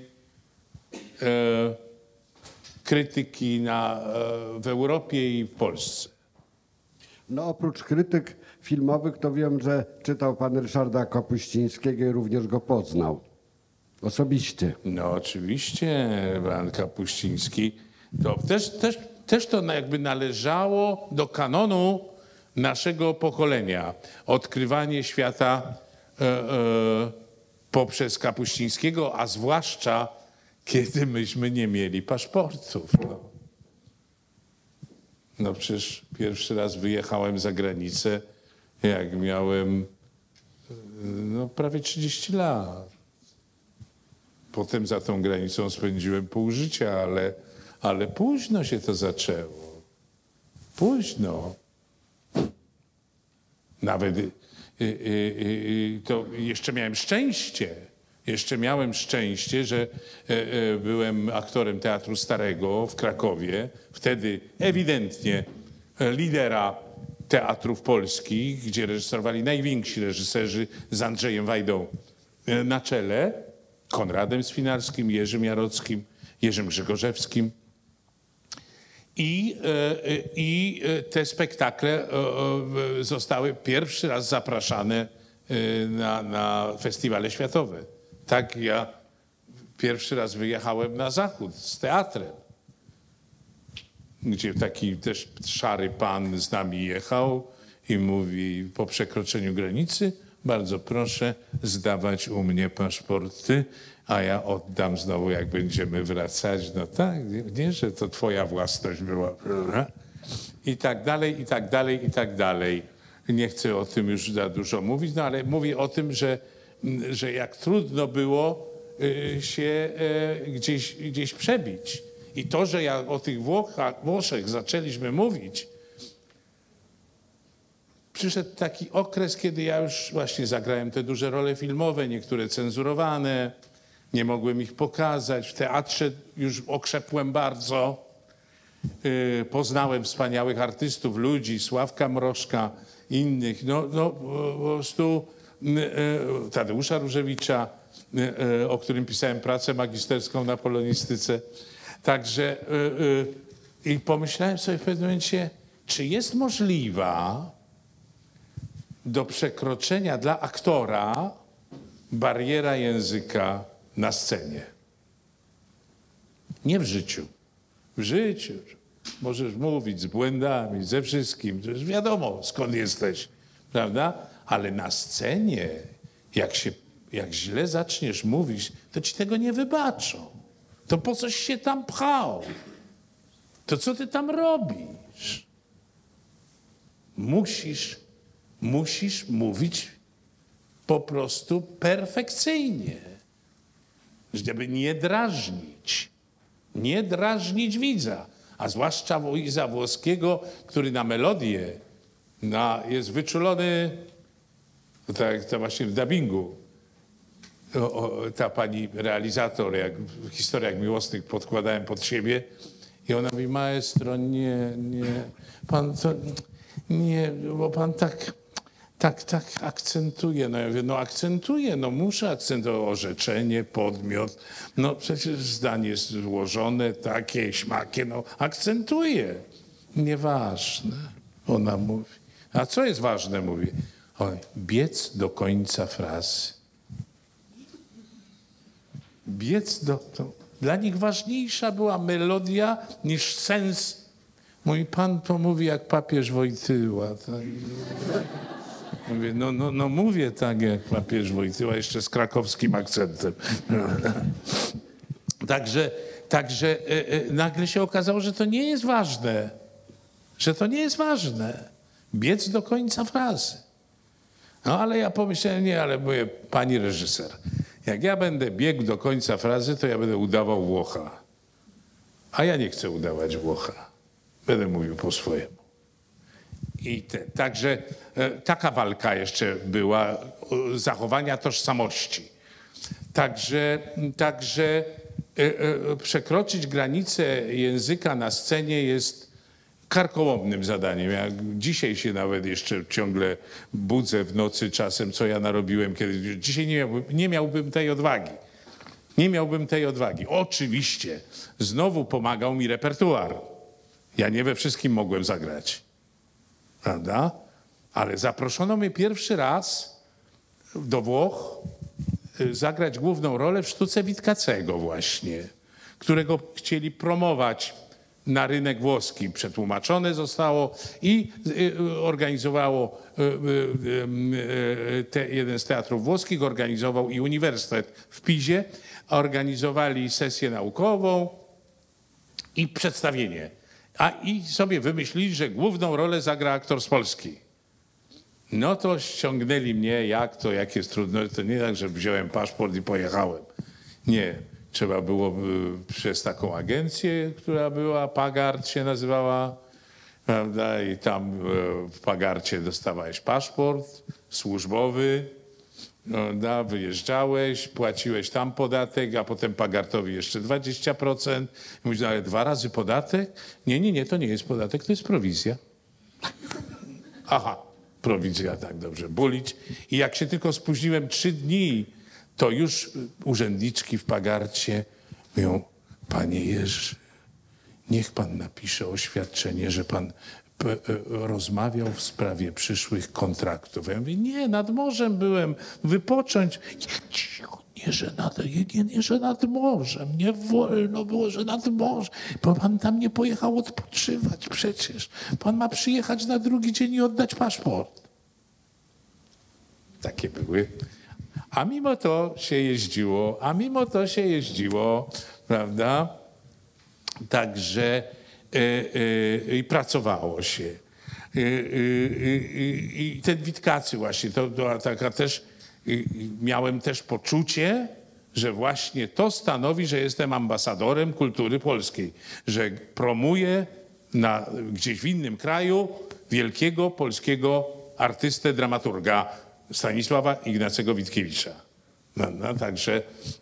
krytyki w Europie i w Polsce. No oprócz krytyk filmowych to wiem, że czytał pan Ryszarda Kapuścińskiego i również go poznał. Osobiście. No oczywiście, pan Kapuściński. To też to jakby należało do kanonu naszego pokolenia. Odkrywanie świata poprzez Kapuścińskiego, a zwłaszcza kiedy myśmy nie mieli paszportów. No przecież pierwszy raz wyjechałem za granicę, jak miałem prawie 30 lat. Potem za tą granicą spędziłem pół życia, ale późno się to zaczęło. Późno. Nawet to jeszcze miałem szczęście. Jeszcze miałem szczęście, że byłem aktorem Teatru Starego w Krakowie. Wtedy ewidentnie lidera teatrów polskich, gdzie reżyserowali najwięksi reżyserzy z Andrzejem Wajdą na czele. Konradem Swinarskim, Jerzym Jarockim, Jerzym Grzegorzewskim. I te spektakle zostały pierwszy raz zapraszane na festiwale światowe. Tak ja pierwszy raz wyjechałem na zachód z teatrem, gdzie taki też szary pan z nami jechał i mówi po przekroczeniu granicy: bardzo proszę zdawać u mnie paszporty, a ja oddam znowu, jak będziemy wracać. No tak, nie, że to twoja własność była. I tak dalej, i tak dalej, i tak dalej. Nie chcę o tym już za dużo mówić, no ale mówię o tym, że jak trudno było się gdzieś przebić. I to, że jak o tych Włoszech zaczęliśmy mówić, przyszedł taki okres, kiedy ja już właśnie zagrałem te duże role filmowe, niektóre cenzurowane, nie mogłem ich pokazać. W teatrze już okrzepłem bardzo. Poznałem wspaniałych artystów, ludzi, Sławka Mrożka, innych. No po prostu Tadeusza Różewicza, o którym pisałem pracę magisterską na polonistyce. Także i pomyślałem sobie w pewnym momencie, czy jest możliwa do przekroczenia dla aktora bariera języka na scenie. Nie w życiu. W życiu możesz mówić z błędami, ze wszystkim. To już wiadomo, skąd jesteś, prawda? Ale na scenie, jak źle zaczniesz mówić, to ci tego nie wybaczą. To po coś się tam pchał? To co ty tam robisz? Musisz mówić po prostu perfekcyjnie, żeby nie drażnić widza, a zwłaszcza widza włoskiego, który na melodię jest wyczulony, tak to właśnie w dubbingu. Ta pani realizator, jak w historiach miłosnych podkładałem pod siebie i ona mówi: maestro, nie, pan to... Nie, bo pan tak akcentuje. No ja mówię, no akcentuję, no muszę akcentować orzeczenie, podmiot. No przecież zdanie jest złożone, takie, śmakie, no akcentuję. Nieważne, ona mówi. A co jest ważne, mówi? Biec do końca frazy. Dla nich ważniejsza była melodia niż sens. Mój pan to mówi jak papież Wojtyła. Tak? Mówię, no mówię tak jak papież Wojtyła, jeszcze z krakowskim akcentem. Także nagle się okazało, że to nie jest ważne. Że to nie jest ważne. Biec do końca frazy. No ale ja pomyślałem, nie, ale mówię, pani reżyser, jak ja będę biegł do końca frazy, to ja będę udawał Włocha. A ja nie chcę udawać Włocha. Będę mówił po swojemu. Także taka walka jeszcze była, zachowania tożsamości. Także przekroczyć granicę języka na scenie jest karkołomnym zadaniem. Ja dzisiaj się nawet jeszcze ciągle budzę w nocy czasem, co ja narobiłem kiedyś. Dzisiaj nie miałbym tej odwagi. Nie miałbym tej odwagi. Oczywiście znowu pomagał mi repertuar. Ja nie we wszystkim mogłem zagrać. Prawda? Ale zaproszono mnie pierwszy raz do Włoch zagrać główną rolę w sztuce Witkacego właśnie, którego chcieli promować na rynek włoski. Przetłumaczone zostało i organizowało jeden z teatrów włoskich, organizował i Uniwersytet w Pizie, organizowali sesję naukową i przedstawienie. I sobie wymyślili, że główną rolę zagra aktor z Polski. No to ściągnęli mnie, jak jest trudno. To nie tak, że wziąłem paszport i pojechałem. Nie. Trzeba było przez taką agencję, która była, Pagart się nazywała, prawda? I tam w Pagarcie dostawałeś paszport służbowy, prawda? Wyjeżdżałeś, płaciłeś tam podatek, a potem Pagartowi jeszcze 20%. I mówisz, ale 2 razy podatek? Nie, to nie jest podatek, to jest prowizja. Aha, prowizja, tak dobrze, bulić. I jak się tylko spóźniłem 3 dni, to już urzędniczki w Pagarcie mówią, panie Jerzy, niech pan napisze oświadczenie, że pan rozmawiał w sprawie przyszłych kontraktów. Ja mówię, nie, nad morzem byłem, wypocząć. Cicho, nie, że nad morzem, nie wolno było, że nad morzem, bo pan tam nie pojechał odpoczywać przecież. Pan ma przyjechać na drugi dzień i oddać paszport. Takie były. A mimo to się jeździło, prawda? Także i pracowało się. I ten Witkacy właśnie, to była taka też, miałem też poczucie, że właśnie to stanowi, że jestem ambasadorem kultury polskiej, że promuję gdzieś w innym kraju wielkiego polskiego artystę, dramaturga, Stanisława Ignacego Witkiewicza. Także,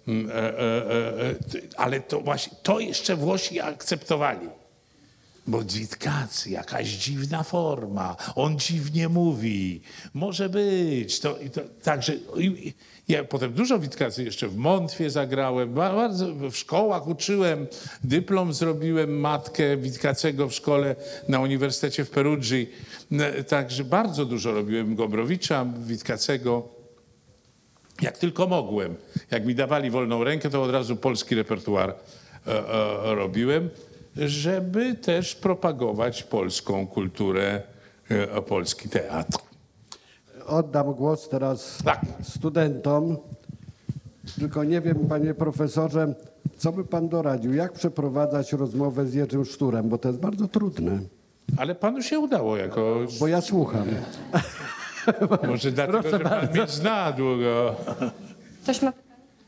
ale to właśnie, to jeszcze Włosi akceptowali. Bo Witkacy, jakaś dziwna forma, on dziwnie mówi, może być. Także ja potem dużo Witkacy jeszcze w Montwie zagrałem, bardzo w szkołach uczyłem, dyplom zrobiłem, matkę Witkacego w szkole na Uniwersytecie w Perugii. Także bardzo dużo robiłem Gombrowicza, Witkacego, jak tylko mogłem. Jak mi dawali wolną rękę, to od razu polski repertuar robiłem, żeby też propagować polską kulturę, polski teatr. Oddam głos teraz Tak. studentom. Tylko nie wiem, panie profesorze, co by pan doradził? Jak przeprowadzać rozmowę z Jerzym Szturem? Bo to jest bardzo trudne. Ale panu się udało jako... Bo ja słucham. Może dlatego, że pan mnie zna długo. Ktoś ma...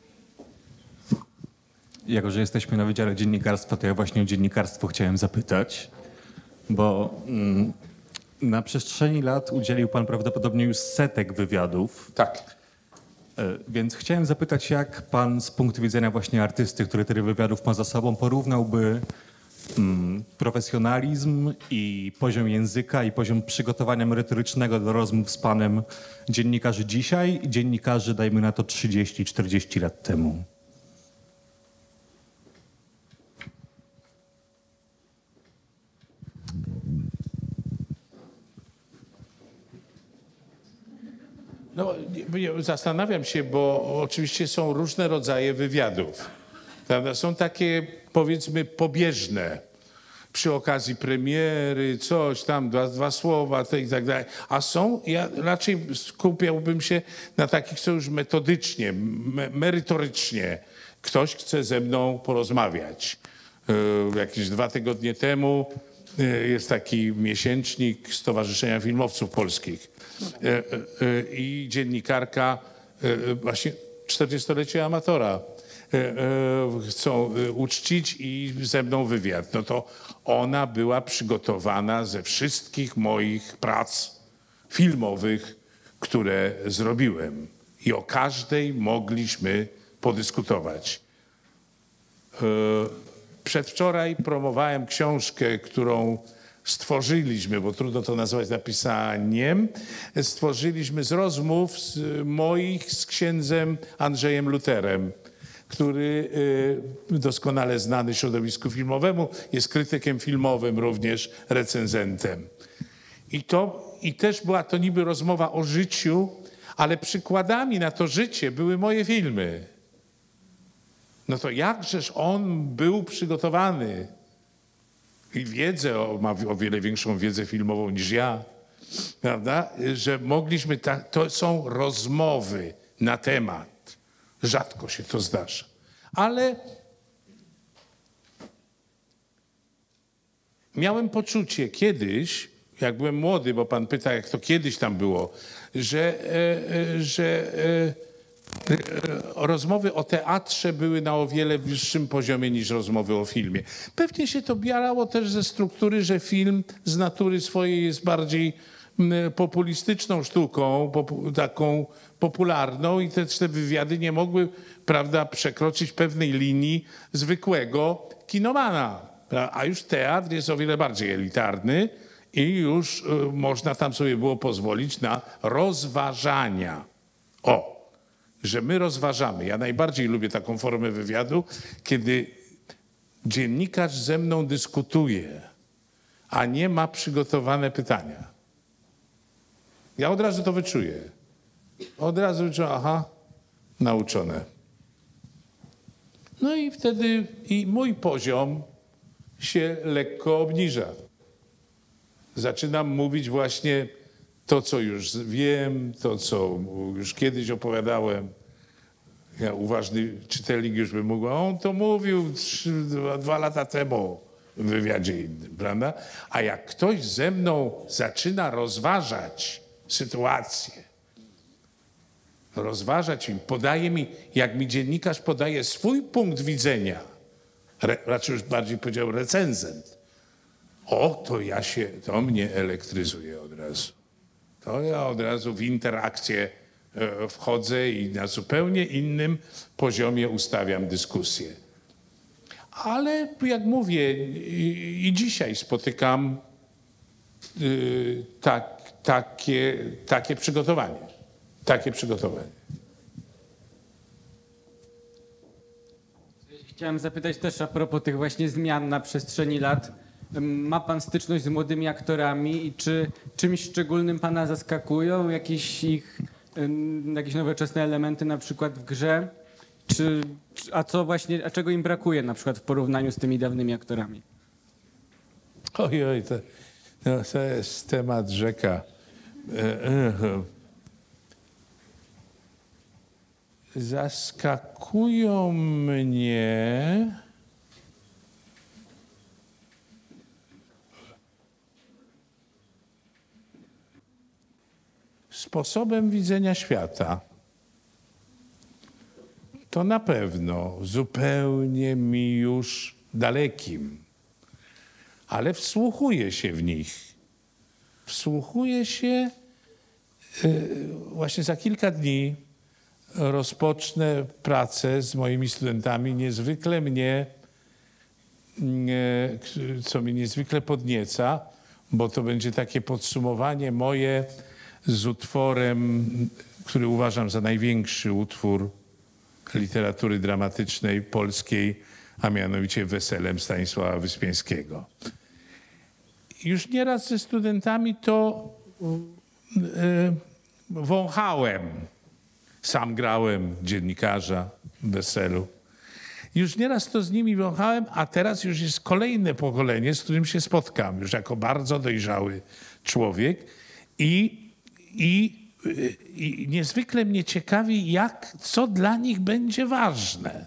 Jako że jesteśmy na Wydziale Dziennikarstwa, to ja właśnie o dziennikarstwo chciałem zapytać, bo na przestrzeni lat udzielił pan prawdopodobnie już setek wywiadów. Tak. Więc chciałem zapytać, jak pan z punktu widzenia właśnie artysty, który tyle wywiadów ma za sobą, porównałby profesjonalizm i poziom języka i poziom przygotowania merytorycznego do rozmów z panem dziennikarzy dzisiaj i dziennikarzy, dajmy na to 30-40 lat temu. No, zastanawiam się, bo oczywiście są różne rodzaje wywiadów. Prawda? Są takie, powiedzmy, pobieżne. Przy okazji premiery, coś tam, dwa słowa i tak dalej. A są, ja raczej skupiałbym się na takich, co już metodycznie, merytorycznie. Ktoś chce ze mną porozmawiać. Jakieś 2 tygodnie temu jest taki miesięcznik Stowarzyszenia Filmowców Polskich. I dziennikarka, właśnie 40-lecie amatora, chcą uczcić i ze mną wywiad. No to ona była przygotowana ze wszystkich moich prac filmowych, które zrobiłem. I o każdej mogliśmy podyskutować. Przedwczoraj promowałem książkę, którą stworzyliśmy, bo trudno to nazwać napisaniem, stworzyliśmy z rozmów moich z księdzem Andrzejem Luterem, który doskonale znany środowisku filmowemu, jest krytykiem filmowym, również recenzentem. I też była to niby rozmowa o życiu, ale przykładami na to życie były moje filmy. No to jakżeż on był przygotowany i ma o wiele większą wiedzę filmową niż ja, prawda? Że mogliśmy, to są rozmowy na temat. Rzadko się to zdarza. Ale miałem poczucie kiedyś, jak byłem młody, bo pan pyta, jak to kiedyś tam było, że rozmowy o teatrze były na o wiele wyższym poziomie niż rozmowy o filmie. Pewnie się to bierało też ze struktury, że film z natury swojej jest bardziej populistyczną sztuką, taką popularną i te wywiady nie mogły, prawda, przekroczyć pewnej linii zwykłego kinomana. A już teatr jest o wiele bardziej elitarny i już można tam sobie było pozwolić na rozważania. Że my rozważamy. Ja najbardziej lubię taką formę wywiadu, kiedy dziennikarz ze mną dyskutuje, a nie ma przygotowane pytania. Ja od razu to wyczuję. Od razu wyczuję, aha, nauczone. No i wtedy i mój poziom się lekko obniża. Zaczynam mówić właśnie to, co już wiem, to, co już kiedyś opowiadałem. Ja, uważny czytelnik już by mógł, on to mówił 2 lata temu w wywiadzie innym, prawda? A jak ktoś ze mną zaczyna rozważać sytuację, rozważać mi, podaje mi, jak mi dziennikarz podaje swój punkt widzenia, raczej już bardziej powiedział recenzent, to mnie elektryzuje od razu. To ja od razu w interakcję wchodzę i na zupełnie innym poziomie ustawiam dyskusję. Ale jak mówię, i dzisiaj spotykam takie przygotowanie. Takie przygotowanie. Chciałem zapytać też a propos tych właśnie zmian na przestrzeni lat. Ma pan styczność z młodymi aktorami i czy czymś szczególnym pana zaskakują? Jakieś nowoczesne elementy na przykład w grze? A czego im brakuje na przykład w porównaniu z tymi dawnymi aktorami? Ojoj, to jest temat rzeka. Zaskakują mnie sposobem widzenia świata. To na pewno zupełnie mi już dalekim, ale wsłuchuję się w nich. Wsłuchuję się, właśnie za kilka dni rozpocznę pracę z moimi studentami. Niezwykle co mnie niezwykle podnieca, bo to będzie takie podsumowanie moje z utworem, który uważam za największy utwór literatury dramatycznej polskiej, a mianowicie Weselem Stanisława Wyspiańskiego. Już nieraz ze studentami to wąchałem. Sam grałem dziennikarza w Weselu. Już nieraz to z nimi wąchałem, a teraz już jest kolejne pokolenie, z którym się spotkam, już jako bardzo dojrzały człowiek. I niezwykle mnie ciekawi, co dla nich będzie ważne.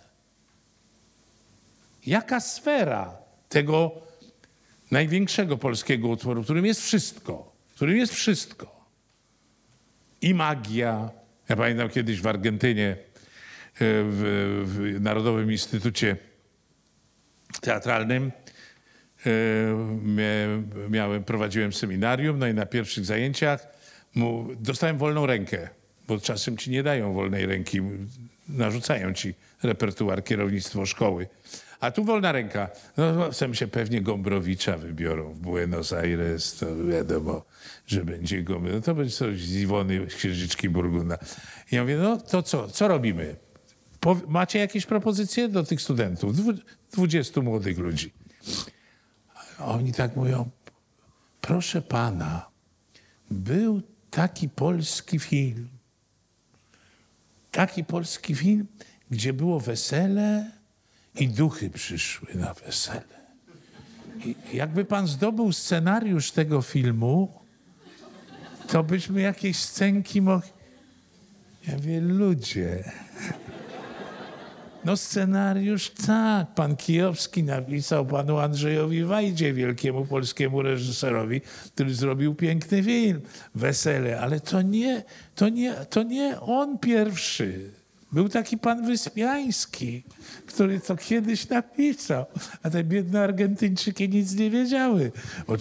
Jaka sfera tego największego polskiego utworu, w którym jest wszystko. I magia. Ja pamiętam kiedyś w Argentynie, w Narodowym Instytucie Teatralnym prowadziłem seminarium, no i na pierwszych zajęciach dostałem wolną rękę, bo czasem ci nie dają wolnej ręki, narzucają ci repertuar, kierownictwo szkoły. A tu wolna ręka. No, sam się pewnie Gombrowicza wybiorą w Buenos Aires, to wiadomo, że będzie no to będzie coś z Iwony Księżniczki Burgunda. I ja mówię, no to co robimy? Macie jakieś propozycje do tych studentów? 20 młodych ludzi. A oni tak mówią, proszę pana, był taki polski film, gdzie było wesele i duchy przyszły na wesele. I jakby pan zdobył scenariusz tego filmu, to byśmy jakieś scenki mogli... Ja mówię, ludzie... No scenariusz tak, pan Kijowski napisał panu Andrzejowi Wajdzie, wielkiemu polskiemu reżyserowi, który zrobił piękny film, Wesele, ale to nie on pierwszy. Był taki pan Wyspiański, który to kiedyś napisał, a te biedne Argentyńczyki nic nie wiedziały.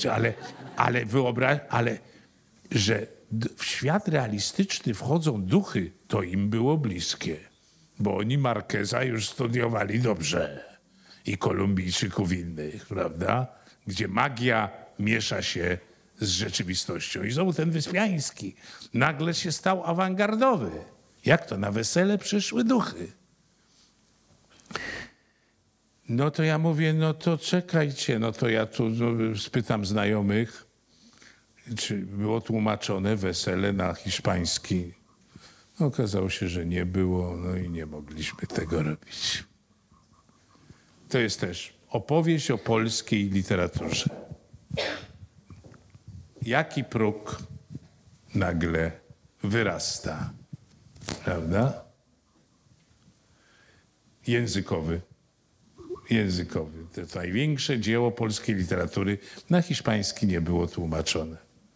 Ale że w świat realistyczny wchodzą duchy, to im było bliskie. Bo oni Marqueza już studiowali dobrze. I Kolumbijczyków innych, prawda? Gdzie magia miesza się z rzeczywistością. I znowu ten Wyspiański nagle się stał awangardowy. Jak to? Na wesele przyszły duchy. No to ja mówię, no to czekajcie, no to ja tu spytam znajomych, czy było tłumaczone wesele na hiszpański. Okazało się, że nie było, no i nie mogliśmy tego robić. To jest też opowieść o polskiej literaturze. Jaki próg nagle wyrasta, prawda? Językowy. To największe dzieło polskiej literatury na hiszpański nie było tłumaczone.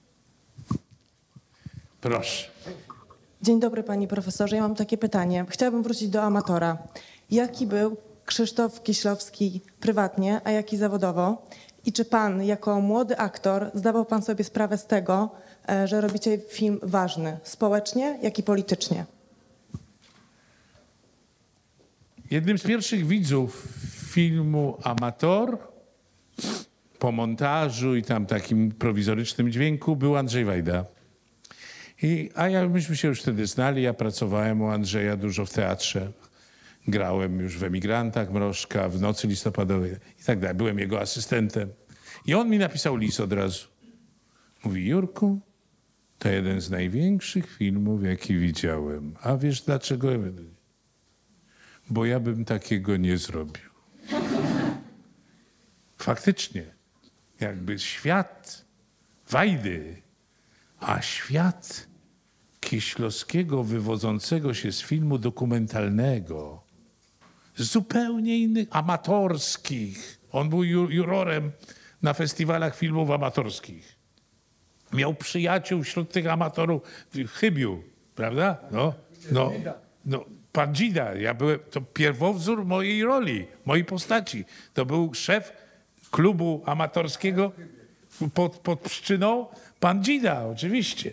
Proszę. Dzień dobry, panie profesorze. Ja mam takie pytanie. Chciałabym wrócić do amatora. Jaki był Krzysztof Kieślowski prywatnie, a jaki zawodowo? I czy pan, jako młody aktor, zdawał pan sobie sprawę z tego, że robicie film ważny, społecznie, jak i politycznie? Jednym z pierwszych widzów filmu Amator po montażu i tam takim prowizorycznym dźwięku był Andrzej Wajda. Myśmy się już wtedy znali, ja pracowałem u Andrzeja dużo w teatrze. Grałem już w Emigrantach Mrożka, w Nocy Listopadowej i tak dalej. Byłem jego asystentem. I on mi napisał list od razu. Mówi, Jurku, to jeden z największych filmów, jaki widziałem. A wiesz dlaczego? Bo ja bym takiego nie zrobił. Faktycznie. Jakby świat Wajdy, a świat Kieślowskiego wywodzącego się z filmu dokumentalnego, z zupełnie innych, amatorskich. On był jurorem na festiwalach filmów amatorskich. Miał przyjaciół wśród tych amatorów, Chybiu, prawda? No, pan Dzida, to pierwowzór mojej roli, mojej postaci. To był szef klubu amatorskiego pod Pszczyną, pan Dzida, oczywiście.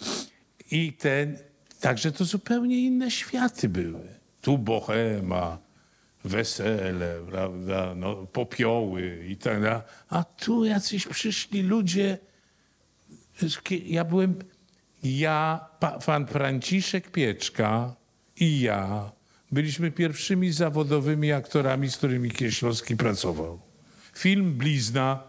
Także to zupełnie inne światy były. Tu bohema, wesele, prawda, no, popioły i tak dalej. A tu jacyś przyszli ludzie. Pan Franciszek Pieczka i ja byliśmy pierwszymi zawodowymi aktorami, z którymi Kieślowski pracował. Film Blizna,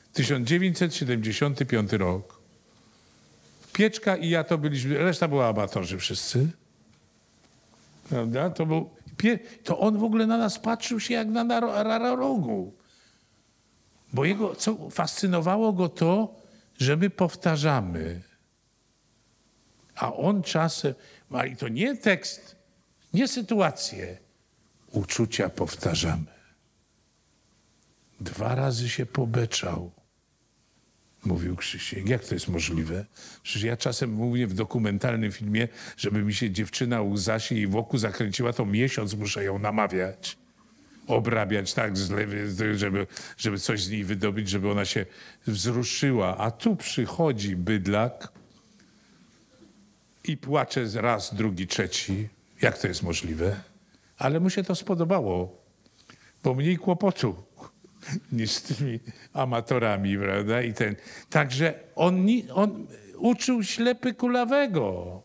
1975 rok. Pieczka i ja to byliśmy, reszta była amatorzy wszyscy. Prawda? To on w ogóle na nas patrzył się jak na rarorogu. Bo fascynowało go to, że my powtarzamy. A on czasem, i to nie tekst, nie sytuację, uczucia powtarzamy. 2 razy się pobeczał, mówił Krzysiek. Jak to jest możliwe? Przecież ja czasem mówię w dokumentalnym filmie, żeby mi się dziewczyna łza się jej wokół zakręciła, to miesiąc muszę ją namawiać, obrabiać tak, żeby coś z niej wydobyć, żeby ona się wzruszyła. A tu przychodzi bydlak i płacze raz, drugi, trzeci. Jak to jest możliwe? Ale mu się to spodobało. bo mniej kłopotu niż z tymi amatorami, prawda? Także on uczył ślepy kulawego.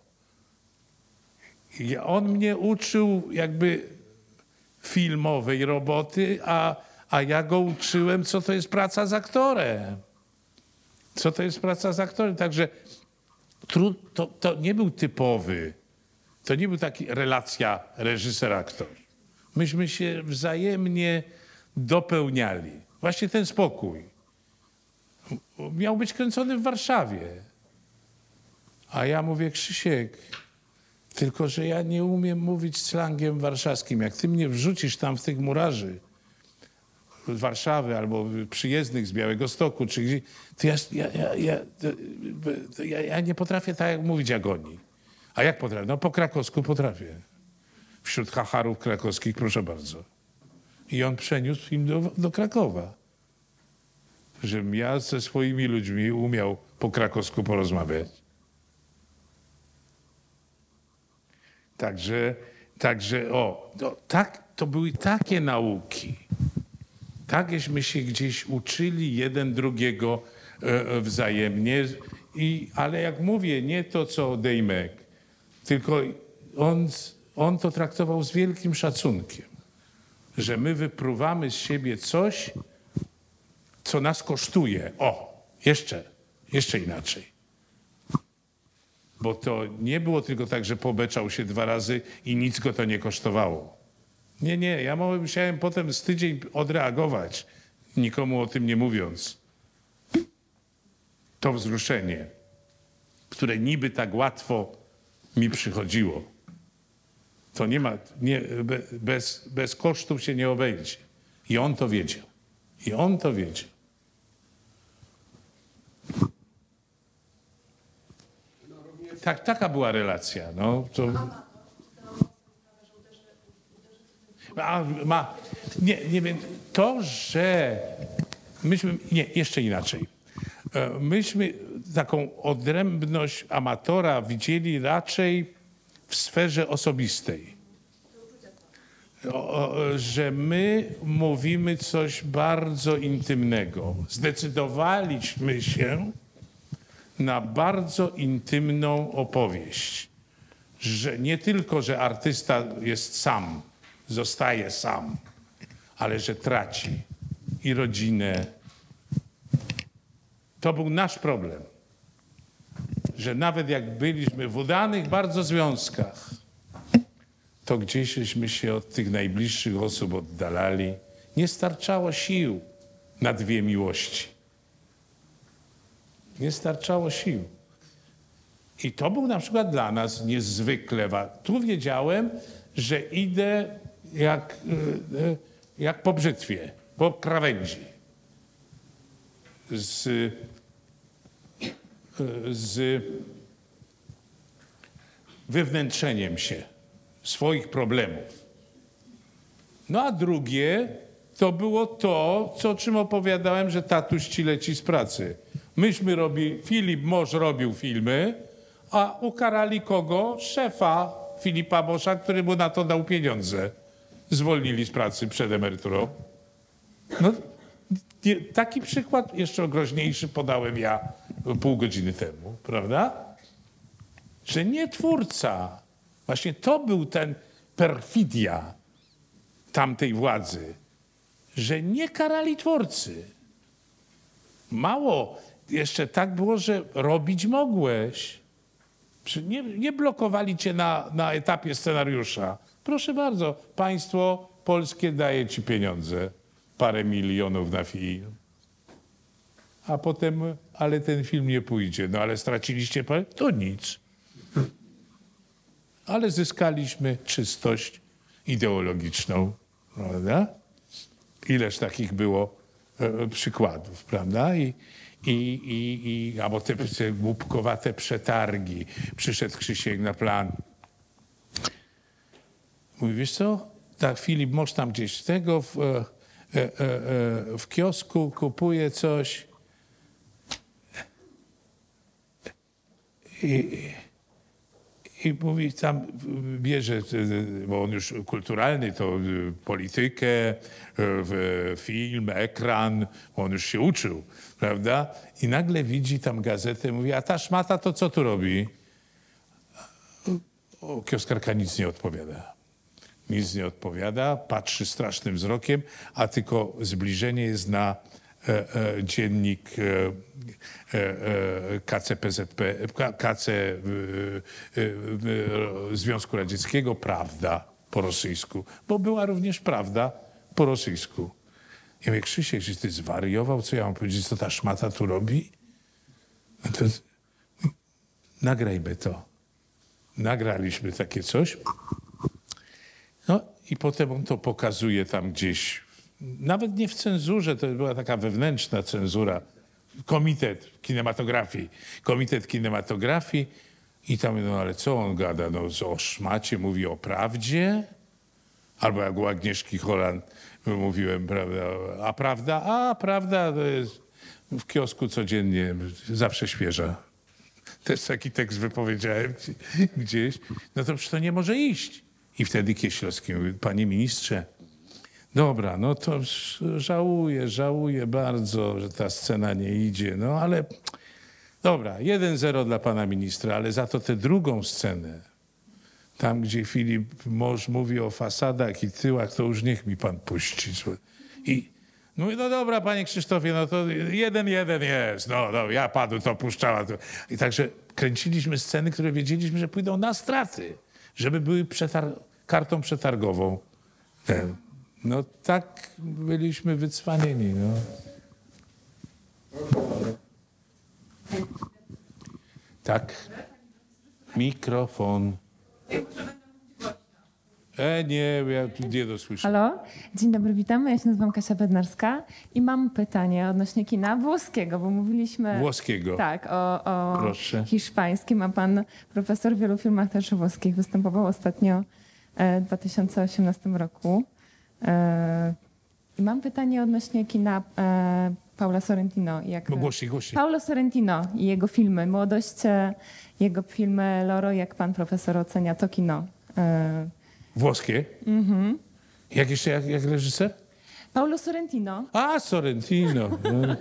On mnie uczył jakby filmowej roboty, a ja go uczyłem, co to jest praca z aktorem. Co to jest praca z aktorem. Także to nie był typowy, to nie był taki relacja reżyser-aktor. Myśmy się wzajemnie dopełniali. Właśnie ten spokój. Miał być kręcony w Warszawie. A ja mówię, Krzysiek, tylko że ja nie umiem mówić slangiem warszawskim. Jak ty mnie wrzucisz tam w tych murarzy z Warszawy albo przyjezdnych z Białegostoku, czy gdzieś, to ja nie potrafię tak jak mówić jak oni. A jak potrafię? No po krakowsku potrafię. Wśród hacharów krakowskich, proszę bardzo. I on przeniósł film do Krakowa. Żebym ja ze swoimi ludźmi umiał po krakowsku porozmawiać. Także to były takie nauki. Takeśmy się gdzieś uczyli jeden drugiego wzajemnie. Ale jak mówię, nie to co Dejmek, tylko on to traktował z wielkim szacunkiem, że my wypruwamy z siebie coś, co nas kosztuje. Jeszcze inaczej. Bo to nie było tylko tak, że pobeczał się 2 razy i nic go to nie kosztowało. Nie, ja musiałem potem z tydzień odreagować, nikomu o tym nie mówiąc. To wzruszenie, które niby tak łatwo mi przychodziło, to bez kosztów się nie obejdzie. I on to wiedział. Taka była relacja. No, nie wiem, to, że myśmy, jeszcze inaczej. Myśmy taką odrębność amatora widzieli raczej w sferze osobistej. Że my mówimy coś bardzo intymnego. Zdecydowaliśmy się na bardzo intymną opowieść. Że nie tylko, że artysta jest sam, zostaje sam, ale że traci i rodzinę. To był nasz problem. Że nawet jak byliśmy w udanych bardzo związkach, to gdzieśmy się od tych najbliższych osób oddalali. Nie starczało sił na 2 miłości. Nie starczało sił. I to był na przykład dla nas niezwykle ważne. Tu wiedziałem, że idę jak po brzytwie, po krawędzi. Z wywnętrzeniem się swoich problemów. No a drugie to było to, o czym opowiadałem, że tatuś ci leci z pracy. Filip Mosz robił filmy, a ukarali kogo? Szefa Filipa Mosza, który mu na to dał pieniądze. Zwolnili z pracy przed emeryturą. No, taki przykład jeszcze groźniejszy podałem ja pół godziny temu, prawda? Że nie twórca. Właśnie to był ten perfidia tamtej władzy, że nie karali twórcy. Mało, jeszcze tak było, że robić mogłeś. Nie blokowali cię na etapie scenariusza. Proszę bardzo, państwo polskie daje ci pieniądze, parę milionów na film. A potem, ale ten film nie pójdzie. No ale straciliście parę? To nic. Ale zyskaliśmy czystość ideologiczną, prawda? Ileż takich było przykładów, prawda? Albo te głupkowate przetargi. Przyszedł Krzysiek na plan. Mówi, wiesz co? Tak, Filip Mosz tam gdzieś w kiosku kupuje coś. I mówi, tam bierze, bo on już kulturalny, to politykę, film, ekran, on już się uczył, prawda? I nagle widzi tam gazetę, mówi, a ta szmata to co tu robi? Kioskarka nic nie odpowiada. Nic nie odpowiada, patrzy strasznym wzrokiem, a tylko zbliżenie jest na dziennik KCPZP, KC Związku Radzieckiego, Prawda po rosyjsku, bo była również Prawda po rosyjsku. Ja mówię, Krzysiek, czy ty zwariował? Co ja mam powiedzieć, co ta szmata tu robi? No to nagrajmy to. Nagraliśmy takie coś. No i potem on to pokazuje tam gdzieś, nawet nie w cenzurze, to była taka wewnętrzna cenzura, Komitet Kinematografii i tam, no ale co on gada, no o szmacie, mówi o prawdzie, albo jak u Agnieszki Holland mówiłem, prawda, a prawda to jest w kiosku codziennie, zawsze świeża. Też taki tekst wypowiedziałem gdzieś, no to przecież to nie może iść. I wtedy Kieślowski mówi, panie ministrze, dobra, no to żałuję bardzo, że ta scena nie idzie, no ale dobra, 1-0 dla pana ministra, ale za to tę drugą scenę, tam gdzie Filip Mosz mówi o fasadach i tyłach, to już niech mi pan puści. I mówi, no dobra, panie Krzysztofie, no to 1-1 jest, no ja panu to puszczała. I także kręciliśmy sceny, które wiedzieliśmy, że pójdą na straty, żeby były kartą przetargową. No tak byliśmy wycwanieni. No. Tak. Mikrofon. Nie, ja tu nie dosłyszę. Halo, dzień dobry, witamy. Ja się nazywam Kasia Bednarska i mam pytanie odnośnie kina włoskiego, bo mówiliśmy... Włoskiego. Tak, o Proszę. hiszpańskim, a pan profesor w wielu filmach też włoskich występował ostatnio w 2018 roku. I mam pytanie odnośnie kina Paula Sorrentino. No głośniej. Paolo Sorrentino i jego filmy, młodość, jego filmy Loro, jak pan profesor ocenia to kino? Włoskie? Mhm. Jak jeszcze, jak reżyser? Paolo Sorrentino. A, Sorrentino. No.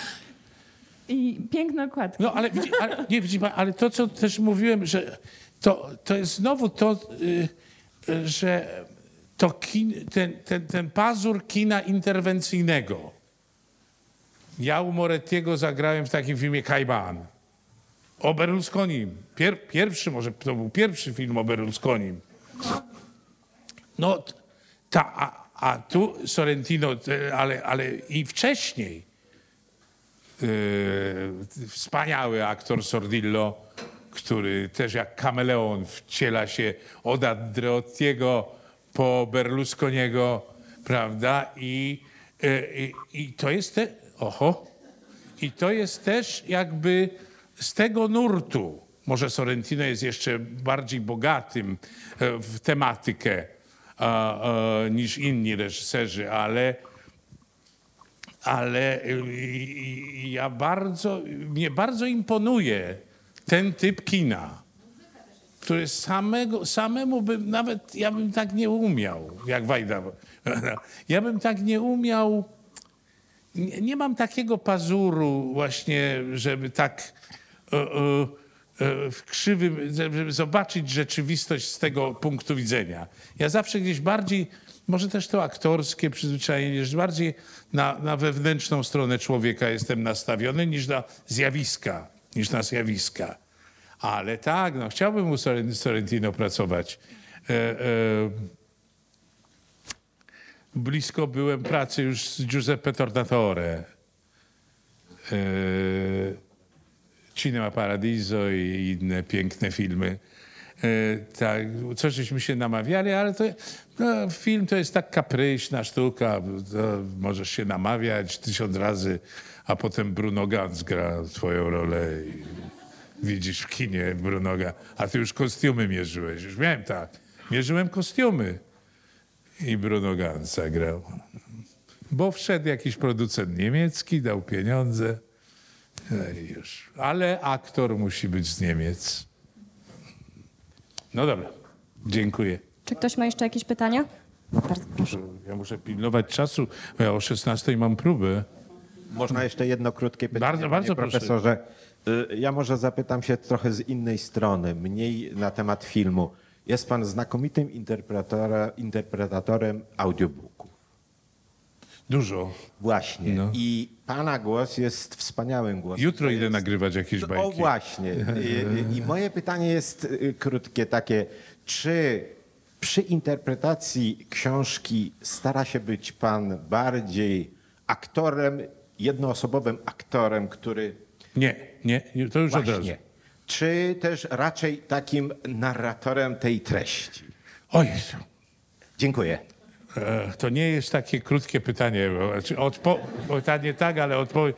I piękne okładki. No, ale widzi pan, ale to, co też mówiłem, że to jest znowu to, że to ten pazur kina interwencyjnego. Ja u Morettiego zagrałem w takim filmie Kajban. O Berlusconim. Pierwszy, może to był pierwszy film o Berlusconim. No, a tu Sorrentino, ale i wcześniej wspaniały aktor Sordillo, który też jak kameleon wciela się od Andreottiego po Berlusconiego, prawda? I to jest i to jest też jakby z tego nurtu. Może Sorrentino jest jeszcze bardziej bogatym w tematykę niż inni reżyserzy, ale mnie bardzo imponuje ten typ kina, który samemu bym nawet, ja bym tak nie umiał, jak Wajda. Ja bym tak nie umiał, nie mam takiego pazuru właśnie, żeby tak w krzywym, żeby zobaczyć rzeczywistość z tego punktu widzenia. Ja zawsze gdzieś bardziej, może też to aktorskie przyzwyczajenie, że bardziej na wewnętrzną stronę człowieka jestem nastawiony niż na zjawiska. Ale tak, no chciałbym u Sorrentino pracować. Blisko byłem pracy już z Giuseppe Tornatore. Cinema Paradiso i inne piękne filmy. Tak, coś żeśmy się namawiali, ale film to jest tak kapryśna sztuka. Możesz się namawiać 1000 razy, a potem Bruno Ganz gra swoją rolę i widzisz w kinie Bruno Ganz. A ty już kostiumy mierzyłeś. Już miałem tak. Mierzyłem kostiumy i Bruno Ganz zagrał. Bo wszedł jakiś producent niemiecki, dał pieniądze. No i już. Ale aktor musi być z Niemiec. No dobra, dziękuję. Czy ktoś ma jeszcze jakieś pytania? Bardzo proszę. Ja muszę pilnować czasu, bo ja o 16 mam próbę. Można jeszcze jedno krótkie pytanie, Bardzo, bardzo panie proszę. profesorze. Ja może zapytam się trochę z innej strony, mniej na temat filmu. Jest pan znakomitym interpretatorem audiobooków. Dużo. Właśnie. No. I pana głos jest wspaniałym głosem. Jutro To idę jest... nagrywać jakieś O bajki. właśnie. I moje pytanie jest krótkie takie. Czy przy interpretacji książki stara się być pan bardziej aktorem, jednoosobowym aktorem, który... Nie, to już od razu. Właśnie. Czy też raczej takim narratorem tej treści? Oj, Dziękuję. to nie jest takie krótkie pytanie. Pytanie tak, ale odpowiedź...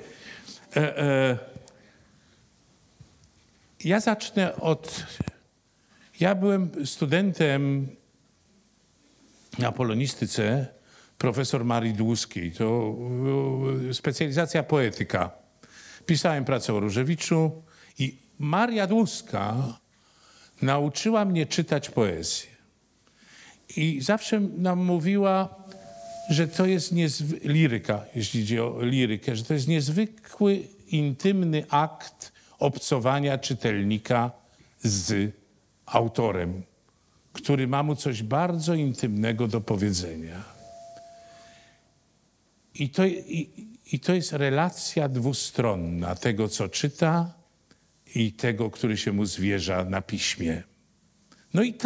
Ja zacznę od... Ja byłem studentem na polonistyce profesor Marii Dłuskiej. To specjalizacja poetyka. Pisałem pracę o Różewiczu i Maria Dłuska nauczyła mnie czytać poezję. I zawsze nam mówiła, że to jest liryka, jeśli idzie o lirykę, że to jest niezwykły, intymny akt obcowania czytelnika z autorem, który ma mu coś bardzo intymnego do powiedzenia. I to jest relacja dwustronna tego, co czyta i tego, który się mu zwierza na piśmie. No i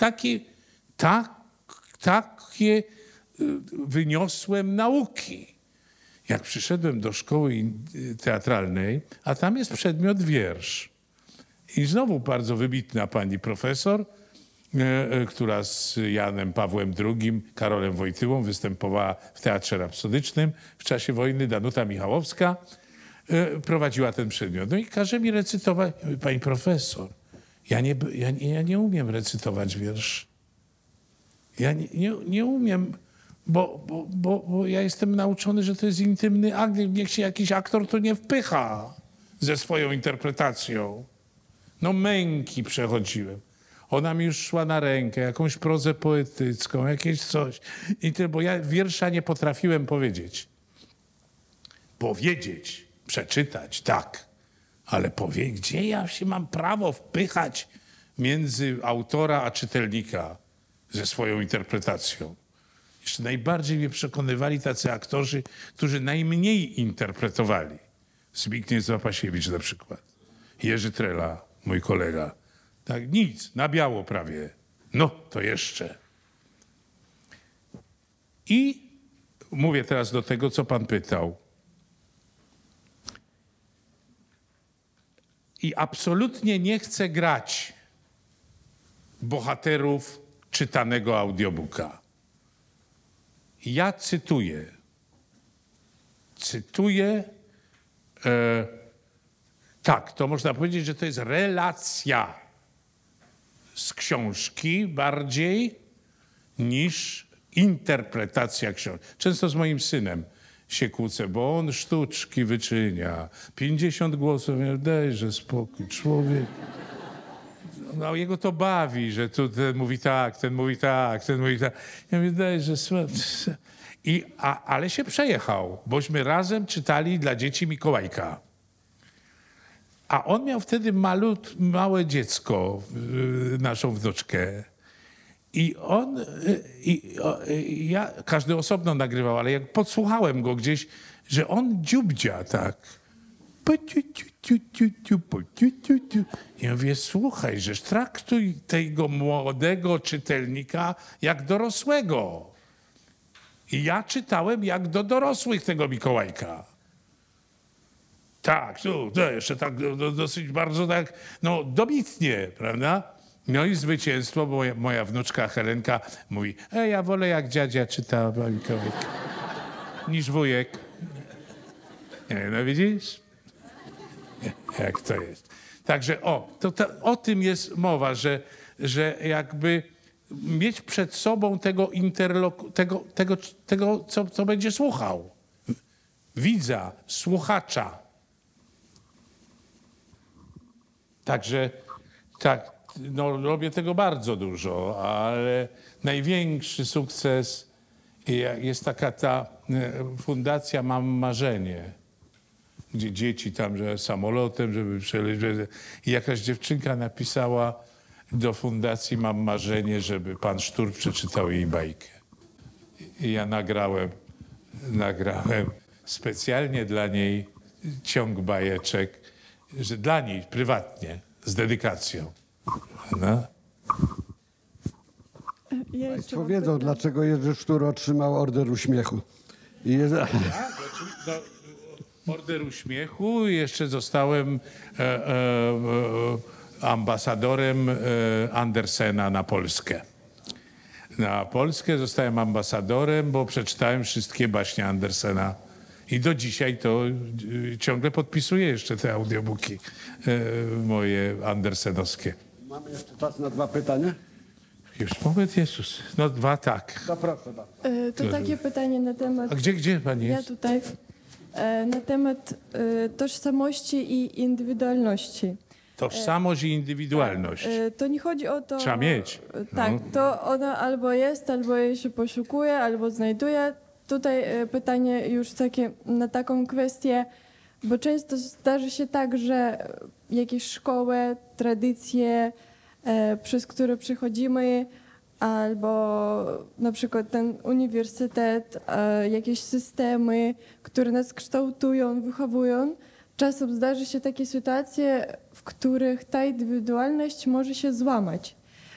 takie wyniosłem nauki. Jak przyszedłem do szkoły teatralnej, a tam jest przedmiot wiersz. I znowu bardzo wybitna pani profesor, która z Janem Pawłem II, Karolem Wojtyłą występowała w Teatrze Rapsodycznym w czasie wojny, Danuta Michałowska, prowadziła ten przedmiot. No i każe mi recytować. Ja mówię, pani profesor, ja nie umiem recytować wierszy. Ja nie umiem, bo ja jestem nauczony, że to jest intymny akt. Niech się jakiś aktor to nie wpycha ze swoją interpretacją. No męki przechodziłem. Ona mi już szła na rękę, jakąś prozę poetycką, jakieś coś. Bo ja wiersza nie potrafiłem powiedzieć. Powiedzieć, przeczytać, tak. Ale gdzie ja się mam prawo wpychać między autora a czytelnika ze swoją interpretacją? Jeszcze najbardziej mnie przekonywali tacy aktorzy, którzy najmniej interpretowali. Zbigniew Zapasiewicz na przykład. Jerzy Trela, mój kolega. Tak, nic, na biało prawie. No, to jeszcze. I mówię teraz do tego, co pan pytał. I absolutnie nie chcę grać bohaterów czytanego audiobooka. Ja cytuję. Tak, to można powiedzieć, że to jest relacja z książki bardziej niż interpretacja książki. Często z moim synem się kłócę, bo on sztuczki wyczynia. 50 głosów, ja dajże spokój, człowiek. No jego to bawi, że tu ten mówi tak, ten mówi tak, ten mówi tak. Ja mówię, dajże ale się przejechał, bośmy razem czytali dla dzieci Mikołajka. A on miał wtedy małe dziecko, naszą wnuczkę. Ja każdy osobno nagrywał, ale jak podsłuchałem go gdzieś, że on dziubdzia tak. I mówię, słuchaj, żeż traktuj tego młodego czytelnika jak dorosłego. I ja czytałem jak do dorosłych tego Mikołajka. Tak, jeszcze tak dosyć bardzo tak, no dobitnie, prawda? No i zwycięstwo, bo moja wnuczka Helenka mówi, ja wolę jak dziadzia czyta Mikołajka niż wujek. No widzisz? Jak to jest. Także o tym jest mowa, że jakby mieć przed sobą tego co będzie słuchał. Widza, słuchacza. Także no, robię tego bardzo dużo, ale największy sukces jest taka ta fundacja Mam Marzenie, gdzie dzieci tam, że samolotem, żeby przelecieć. I jakaś dziewczynka napisała do fundacji Mam Marzenie, żeby pan Sztur przeczytał jej bajkę. I ja nagrałem specjalnie dla niej ciąg bajeczek, że dla niej prywatnie, z dedykacją. No. Państwo wiedzą, dlaczego Jerzy Sztur otrzymał Order Uśmiechu. Order Uśmiechu. Jeszcze zostałem ambasadorem Andersena na Polskę. Na Polskę zostałem ambasadorem, bo przeczytałem wszystkie baśnie Andersena. I do dzisiaj to ciągle podpisuję jeszcze te audiobooki moje andersenowskie. Mamy jeszcze czas na 2 pytania? Już moment, Jezus. No 2 tak. To proszę bardzo. To takie pytanie na temat... A gdzie pani Ja jest? tutaj. Na temat tożsamości i indywidualności. Tożsamość i indywidualność. To nie chodzi o to... Trzeba mieć. Tak, No. to ona albo jest, albo jej się poszukuje, albo znajduje. Tutaj pytanie już takie na taką kwestię, bo często zdarzy się tak, że jakieś szkoły, tradycje, przez które przechodzimy, albo na przykład ten uniwersytet, jakieś systemy, które nas kształtują, wychowują. Czasem zdarzy się takie sytuacje, w których ta indywidualność może się złamać.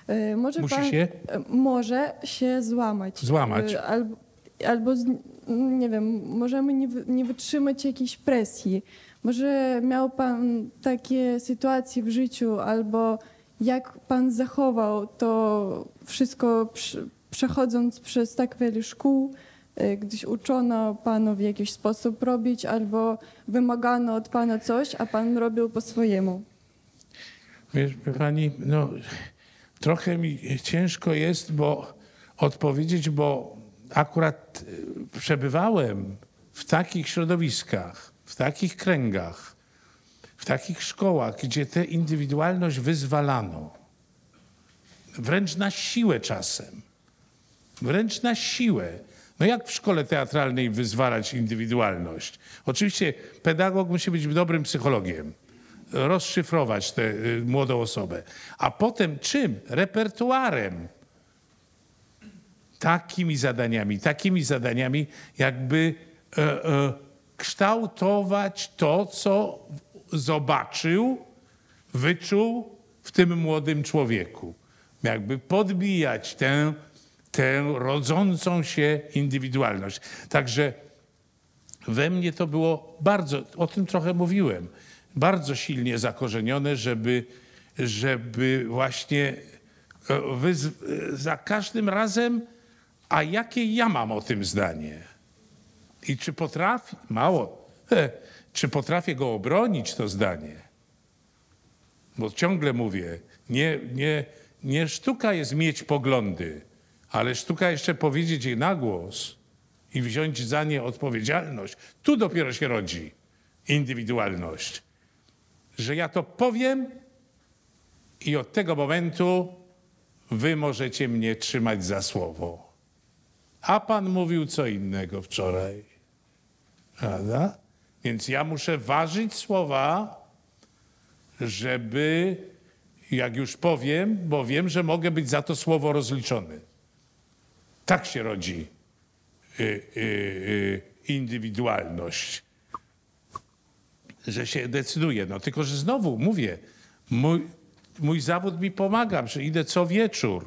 Może się złamać. Złamać. Albo nie wiem, możemy nie wytrzymać jakiejś presji. Może miał pan takie sytuacje w życiu, albo jak pan zachował to wszystko przechodząc przez tak wiele szkół, gdyś uczono panu w jakiś sposób robić, albo wymagano od pana coś, a pan robił po swojemu. Wiesz, pani, no trochę mi ciężko jest odpowiedzieć, bo akurat przebywałem w takich środowiskach, w takich kręgach, w takich szkołach, gdzie tę indywidualność wyzwalano. Wręcz na siłę czasem. Wręcz na siłę. No jak w szkole teatralnej wyzwalać indywidualność? Oczywiście pedagog musi być dobrym psychologiem, rozszyfrować tę młodą osobę. A potem czym? Repertuarem. Takimi zadaniami jakby kształtować to, co zobaczył, wyczuł w tym młodym człowieku. Jakby podbijać tę rodzącą się indywidualność. Także we mnie to było bardzo, o tym trochę mówiłem, bardzo silnie zakorzenione, żeby właśnie za każdym razem, a jakie ja mam o tym zdanie? I czy potrafię, czy potrafię go obronić, to zdanie? Bo ciągle mówię, nie sztuka jest mieć poglądy, ale sztuka jeszcze powiedzieć je na głos i wziąć za nie odpowiedzialność. Tu dopiero się rodzi indywidualność. Że ja to powiem i od tego momentu wy możecie mnie trzymać za słowo. A pan mówił co innego wczoraj. Prawda? Więc ja muszę ważyć słowa, żeby, jak już powiem, bo wiem, że mogę być za to słowo rozliczony. Tak się rodzi indywidualność. Że się decyduje. No tylko, że znowu mówię, mój zawód mi pomaga, że idę co wieczór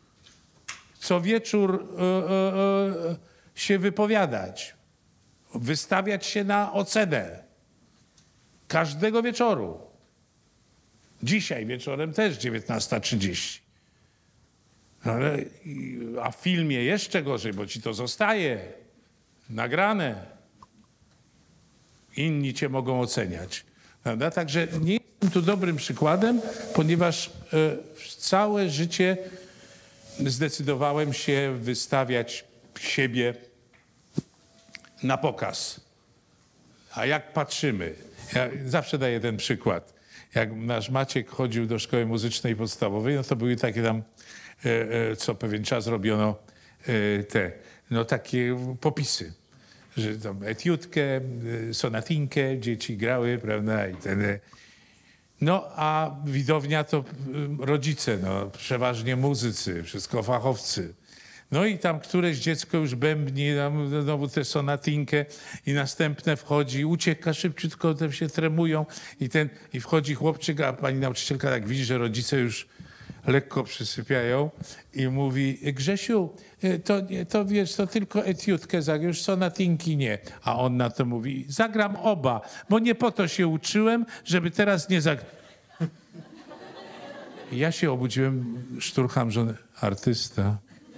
się wypowiadać, wystawiać się na ocenę. Każdego wieczoru. Dzisiaj wieczorem też 19:30. A w filmie jeszcze gorzej, bo ci to zostaje nagrane. Inni cię mogą oceniać. Prawda? Także nie jestem tu dobrym przykładem, ponieważ całe życie zdecydowałem się wystawiać siebie na pokaz. A jak patrzymy, ja zawsze daję ten przykład. jak nasz Maciek chodził do szkoły muzycznej podstawowej, no to były takie tam, co pewien czas robiono takie popisy, że tam etiutkę, sonatinkę dzieci grały, prawda, i no a widownia to rodzice, no przeważnie muzycy, wszystko fachowcy. No i tam któreś dziecko już bębni, tam znowu tę sonatinkę i następne wchodzi, ucieka szybciutko, te się tremują i wchodzi chłopczyk, a pani nauczycielka tak widzi, że rodzice już lekko przysypiają i mówi: Grzesiu, to wiesz, to tylko etiutkę zagram, już sonatinki nie. A on na to mówi: zagram oba, bo nie po to się uczyłem, żeby teraz nie zagrać. Ja się obudziłem, szturcham żonę. Artysta.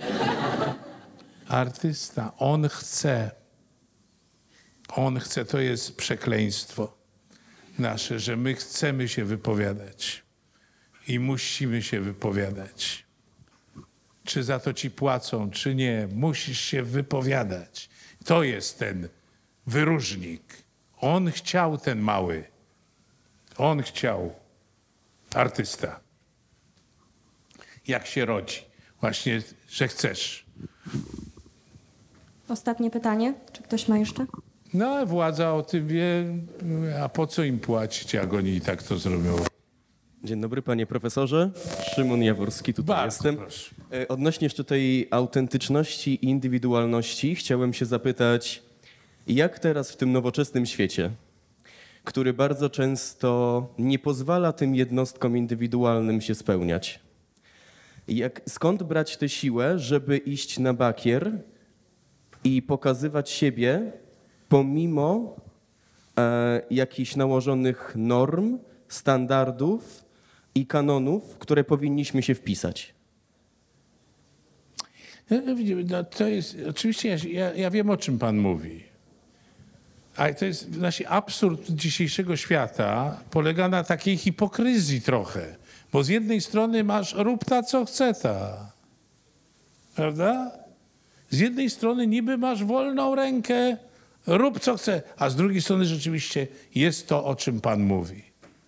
Artysta. On chce. On chce. To jest przekleństwo nasze, że my chcemy się wypowiadać. I musimy się wypowiadać. Czy za to ci płacą, czy nie. Musisz się wypowiadać. To jest ten wyróżnik. On chciał, ten mały. On chciał. Artysta. Jak się rodzi. Właśnie, że chcesz. Ostatnie pytanie. Czy ktoś ma jeszcze? No, władza o tym wie, a po co im płacić, jak oni i tak to zrobią. Dzień dobry, panie profesorze. Szymon Jaworski, tutaj Bardzo jestem. proszę. Odnośnie jeszcze tej autentyczności i indywidualności chciałem się zapytać, jak teraz w tym nowoczesnym świecie, który bardzo często nie pozwala tym jednostkom indywidualnym się spełniać, skąd brać tę siłę, żeby iść na bakier i pokazywać siebie pomimo jakichś nałożonych norm, standardów i kanonów, w które powinniśmy się wpisać? No, to jest, oczywiście ja wiem, o czym pan mówi. Ale to jest właśnie absurd dzisiejszego świata polega na takiej hipokryzji trochę. Bo z jednej strony masz rób ta, co chce ta. Prawda? Z jednej strony niby masz wolną rękę, rób co chce, a z drugiej strony rzeczywiście jest to, o czym pan mówi.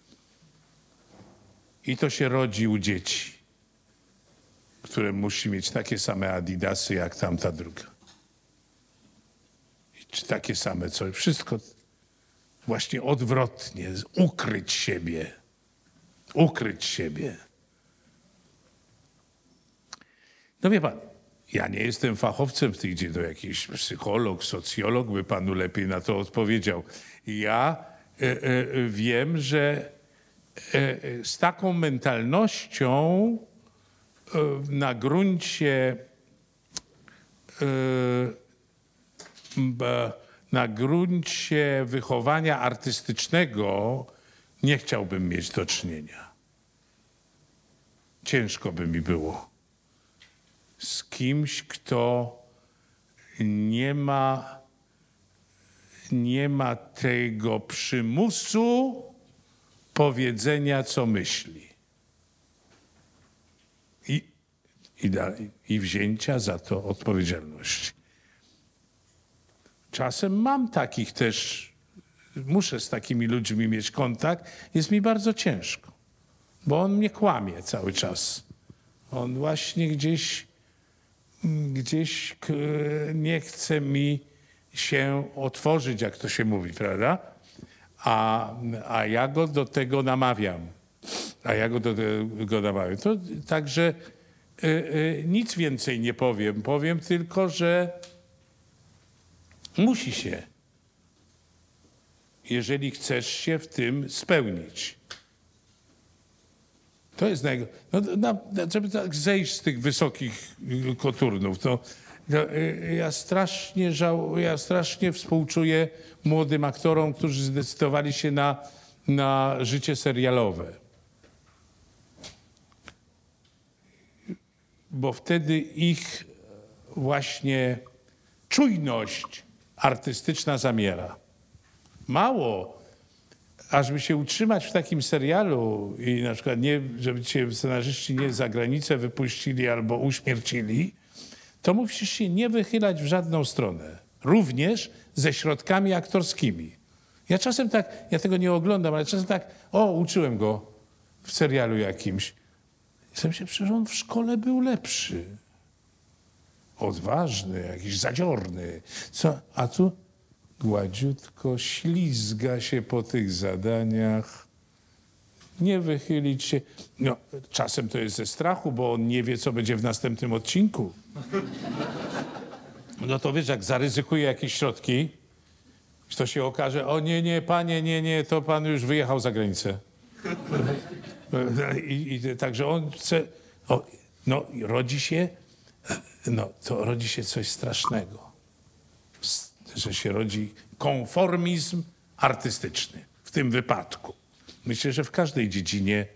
I to się rodzi u dzieci, które musi mieć takie same adidasy jak tamta druga. Czy takie same coś. Wszystko właśnie odwrotnie. Ukryć siebie. Ukryć siebie. No wie pan, ja nie jestem fachowcem w tych dziedzinach, jakiś psycholog, socjolog by panu lepiej na to odpowiedział. Ja wiem, że z taką mentalnością na gruncie wychowania artystycznego nie chciałbym mieć do czynienia. Ciężko by mi było z kimś, kto nie ma tego przymusu powiedzenia, co myśli. I wzięcia za to odpowiedzialności. Czasem mam takich też, muszę z takimi ludźmi mieć kontakt, jest mi bardzo ciężko, bo on mnie kłamie cały czas. On właśnie gdzieś nie chce mi się otworzyć, jak to się mówi, prawda? A ja go do tego namawiam. To także nic więcej nie powiem. Powiem tylko, że musi się, jeżeli chcesz się w tym spełnić. To jest żeby tak zejść z tych wysokich koturnów, to ja strasznie współczuję młodym aktorom, którzy zdecydowali się na życie serialowe. Bo wtedy ich właśnie czujność artystyczna zamiera. Mało, ażeby się utrzymać w takim serialu i na przykład nie, żeby cię scenarzyści nie za granicę wypuścili albo uśmiercili, to musisz się nie wychylać w żadną stronę. Również ze środkami aktorskimi. Ja czasem tak, ja tego nie oglądam, ale czasem tak, uczyłem go w serialu jakimś. I myślę, przecież on w szkole był lepszy. Odważny, jakiś zadziorny. Co? A tu gładziutko ślizga się po tych zadaniach. Nie wychylić się. No, czasem to jest ze strachu, bo on nie wie, co będzie w następnym odcinku. No to wiesz, jak zaryzykuje jakieś środki, to się okaże, nie, panie, nie, to pan już wyjechał za granicę. Także on chce, rodzi się coś strasznego, że się rodzi konformizm artystyczny w tym wypadku. Myślę, że w każdej dziedzinie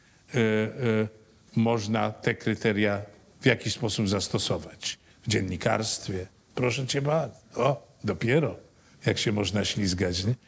można te kryteria w jakiś sposób zastosować. W dziennikarstwie, proszę cię bardzo, dopiero jak się można ślizgać, nie?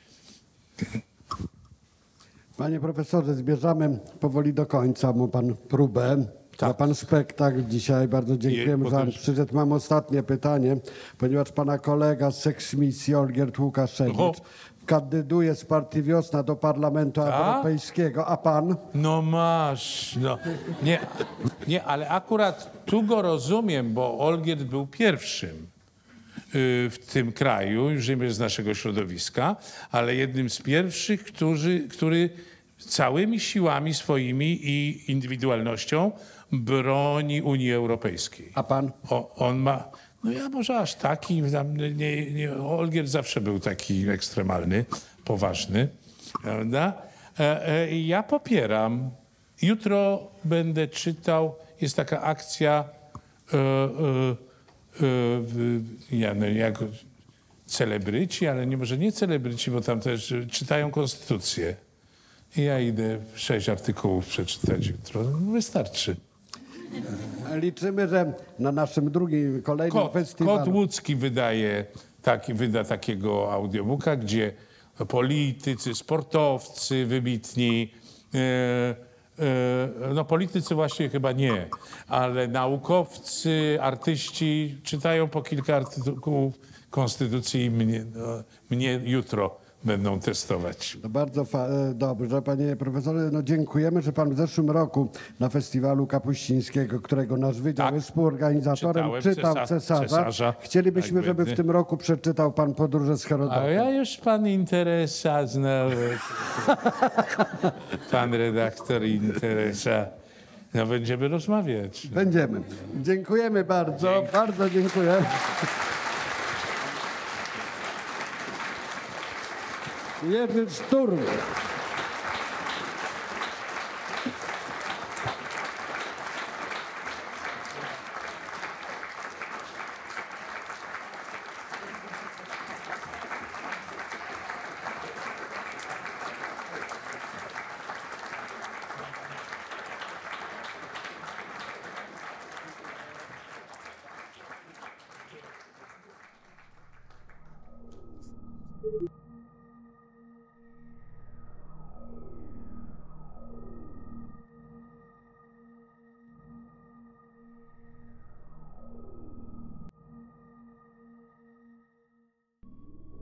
Panie profesorze, zbierzamy powoli do końca. Ma pan próbę. Ma pan spektakl dzisiaj. Bardzo dziękujemy, że pan przyszedł. Mam ostatnie pytanie, ponieważ pana kolega z Seksmisji, Olgierd Łukaszewicz, kandyduje z partii Wiosna do Parlamentu Europejskiego, a pan? No masz, no. Nie, ale akurat tu go rozumiem, bo Olgierd był pierwszym w tym kraju, już nie z naszego środowiska, ale jednym z pierwszych, który całymi siłami swoimi i indywidualnością broni Unii Europejskiej. A pan? On ma... No ja może aż taki, Olgierd zawsze był taki ekstremalny, poważny, prawda? Ja popieram. Jutro będę czytał, jest taka akcja jak celebryci, ale może nie celebryci, bo tam też czytają konstytucję. I ja idę 6 artykułów przeczytać jutro. Wystarczy. Liczymy, że na naszym kolejnym festiwalu... Kot Łódzki wyda takiego audiobooka, gdzie politycy, sportowcy wybitni, politycy właśnie chyba nie, ale naukowcy, artyści czytają po kilka artykułów konstytucji i mnie jutro będą testować. No bardzo dobrze, panie profesorze. No dziękujemy, że pan w zeszłym roku na festiwalu Kapuścińskiego, którego nasz wydział jest współorganizatorem, czytał Cesarza. Chcielibyśmy, żeby w tym roku przeczytał pan Podróże z Herodotem. A ja już pan Interesa znałem. Pan redaktor Interesa. No będziemy rozmawiać. Będziemy. Dziękujemy bardzo. Bardzo dziękuję. Jerzy Szturm.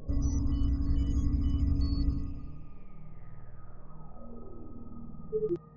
Thank you.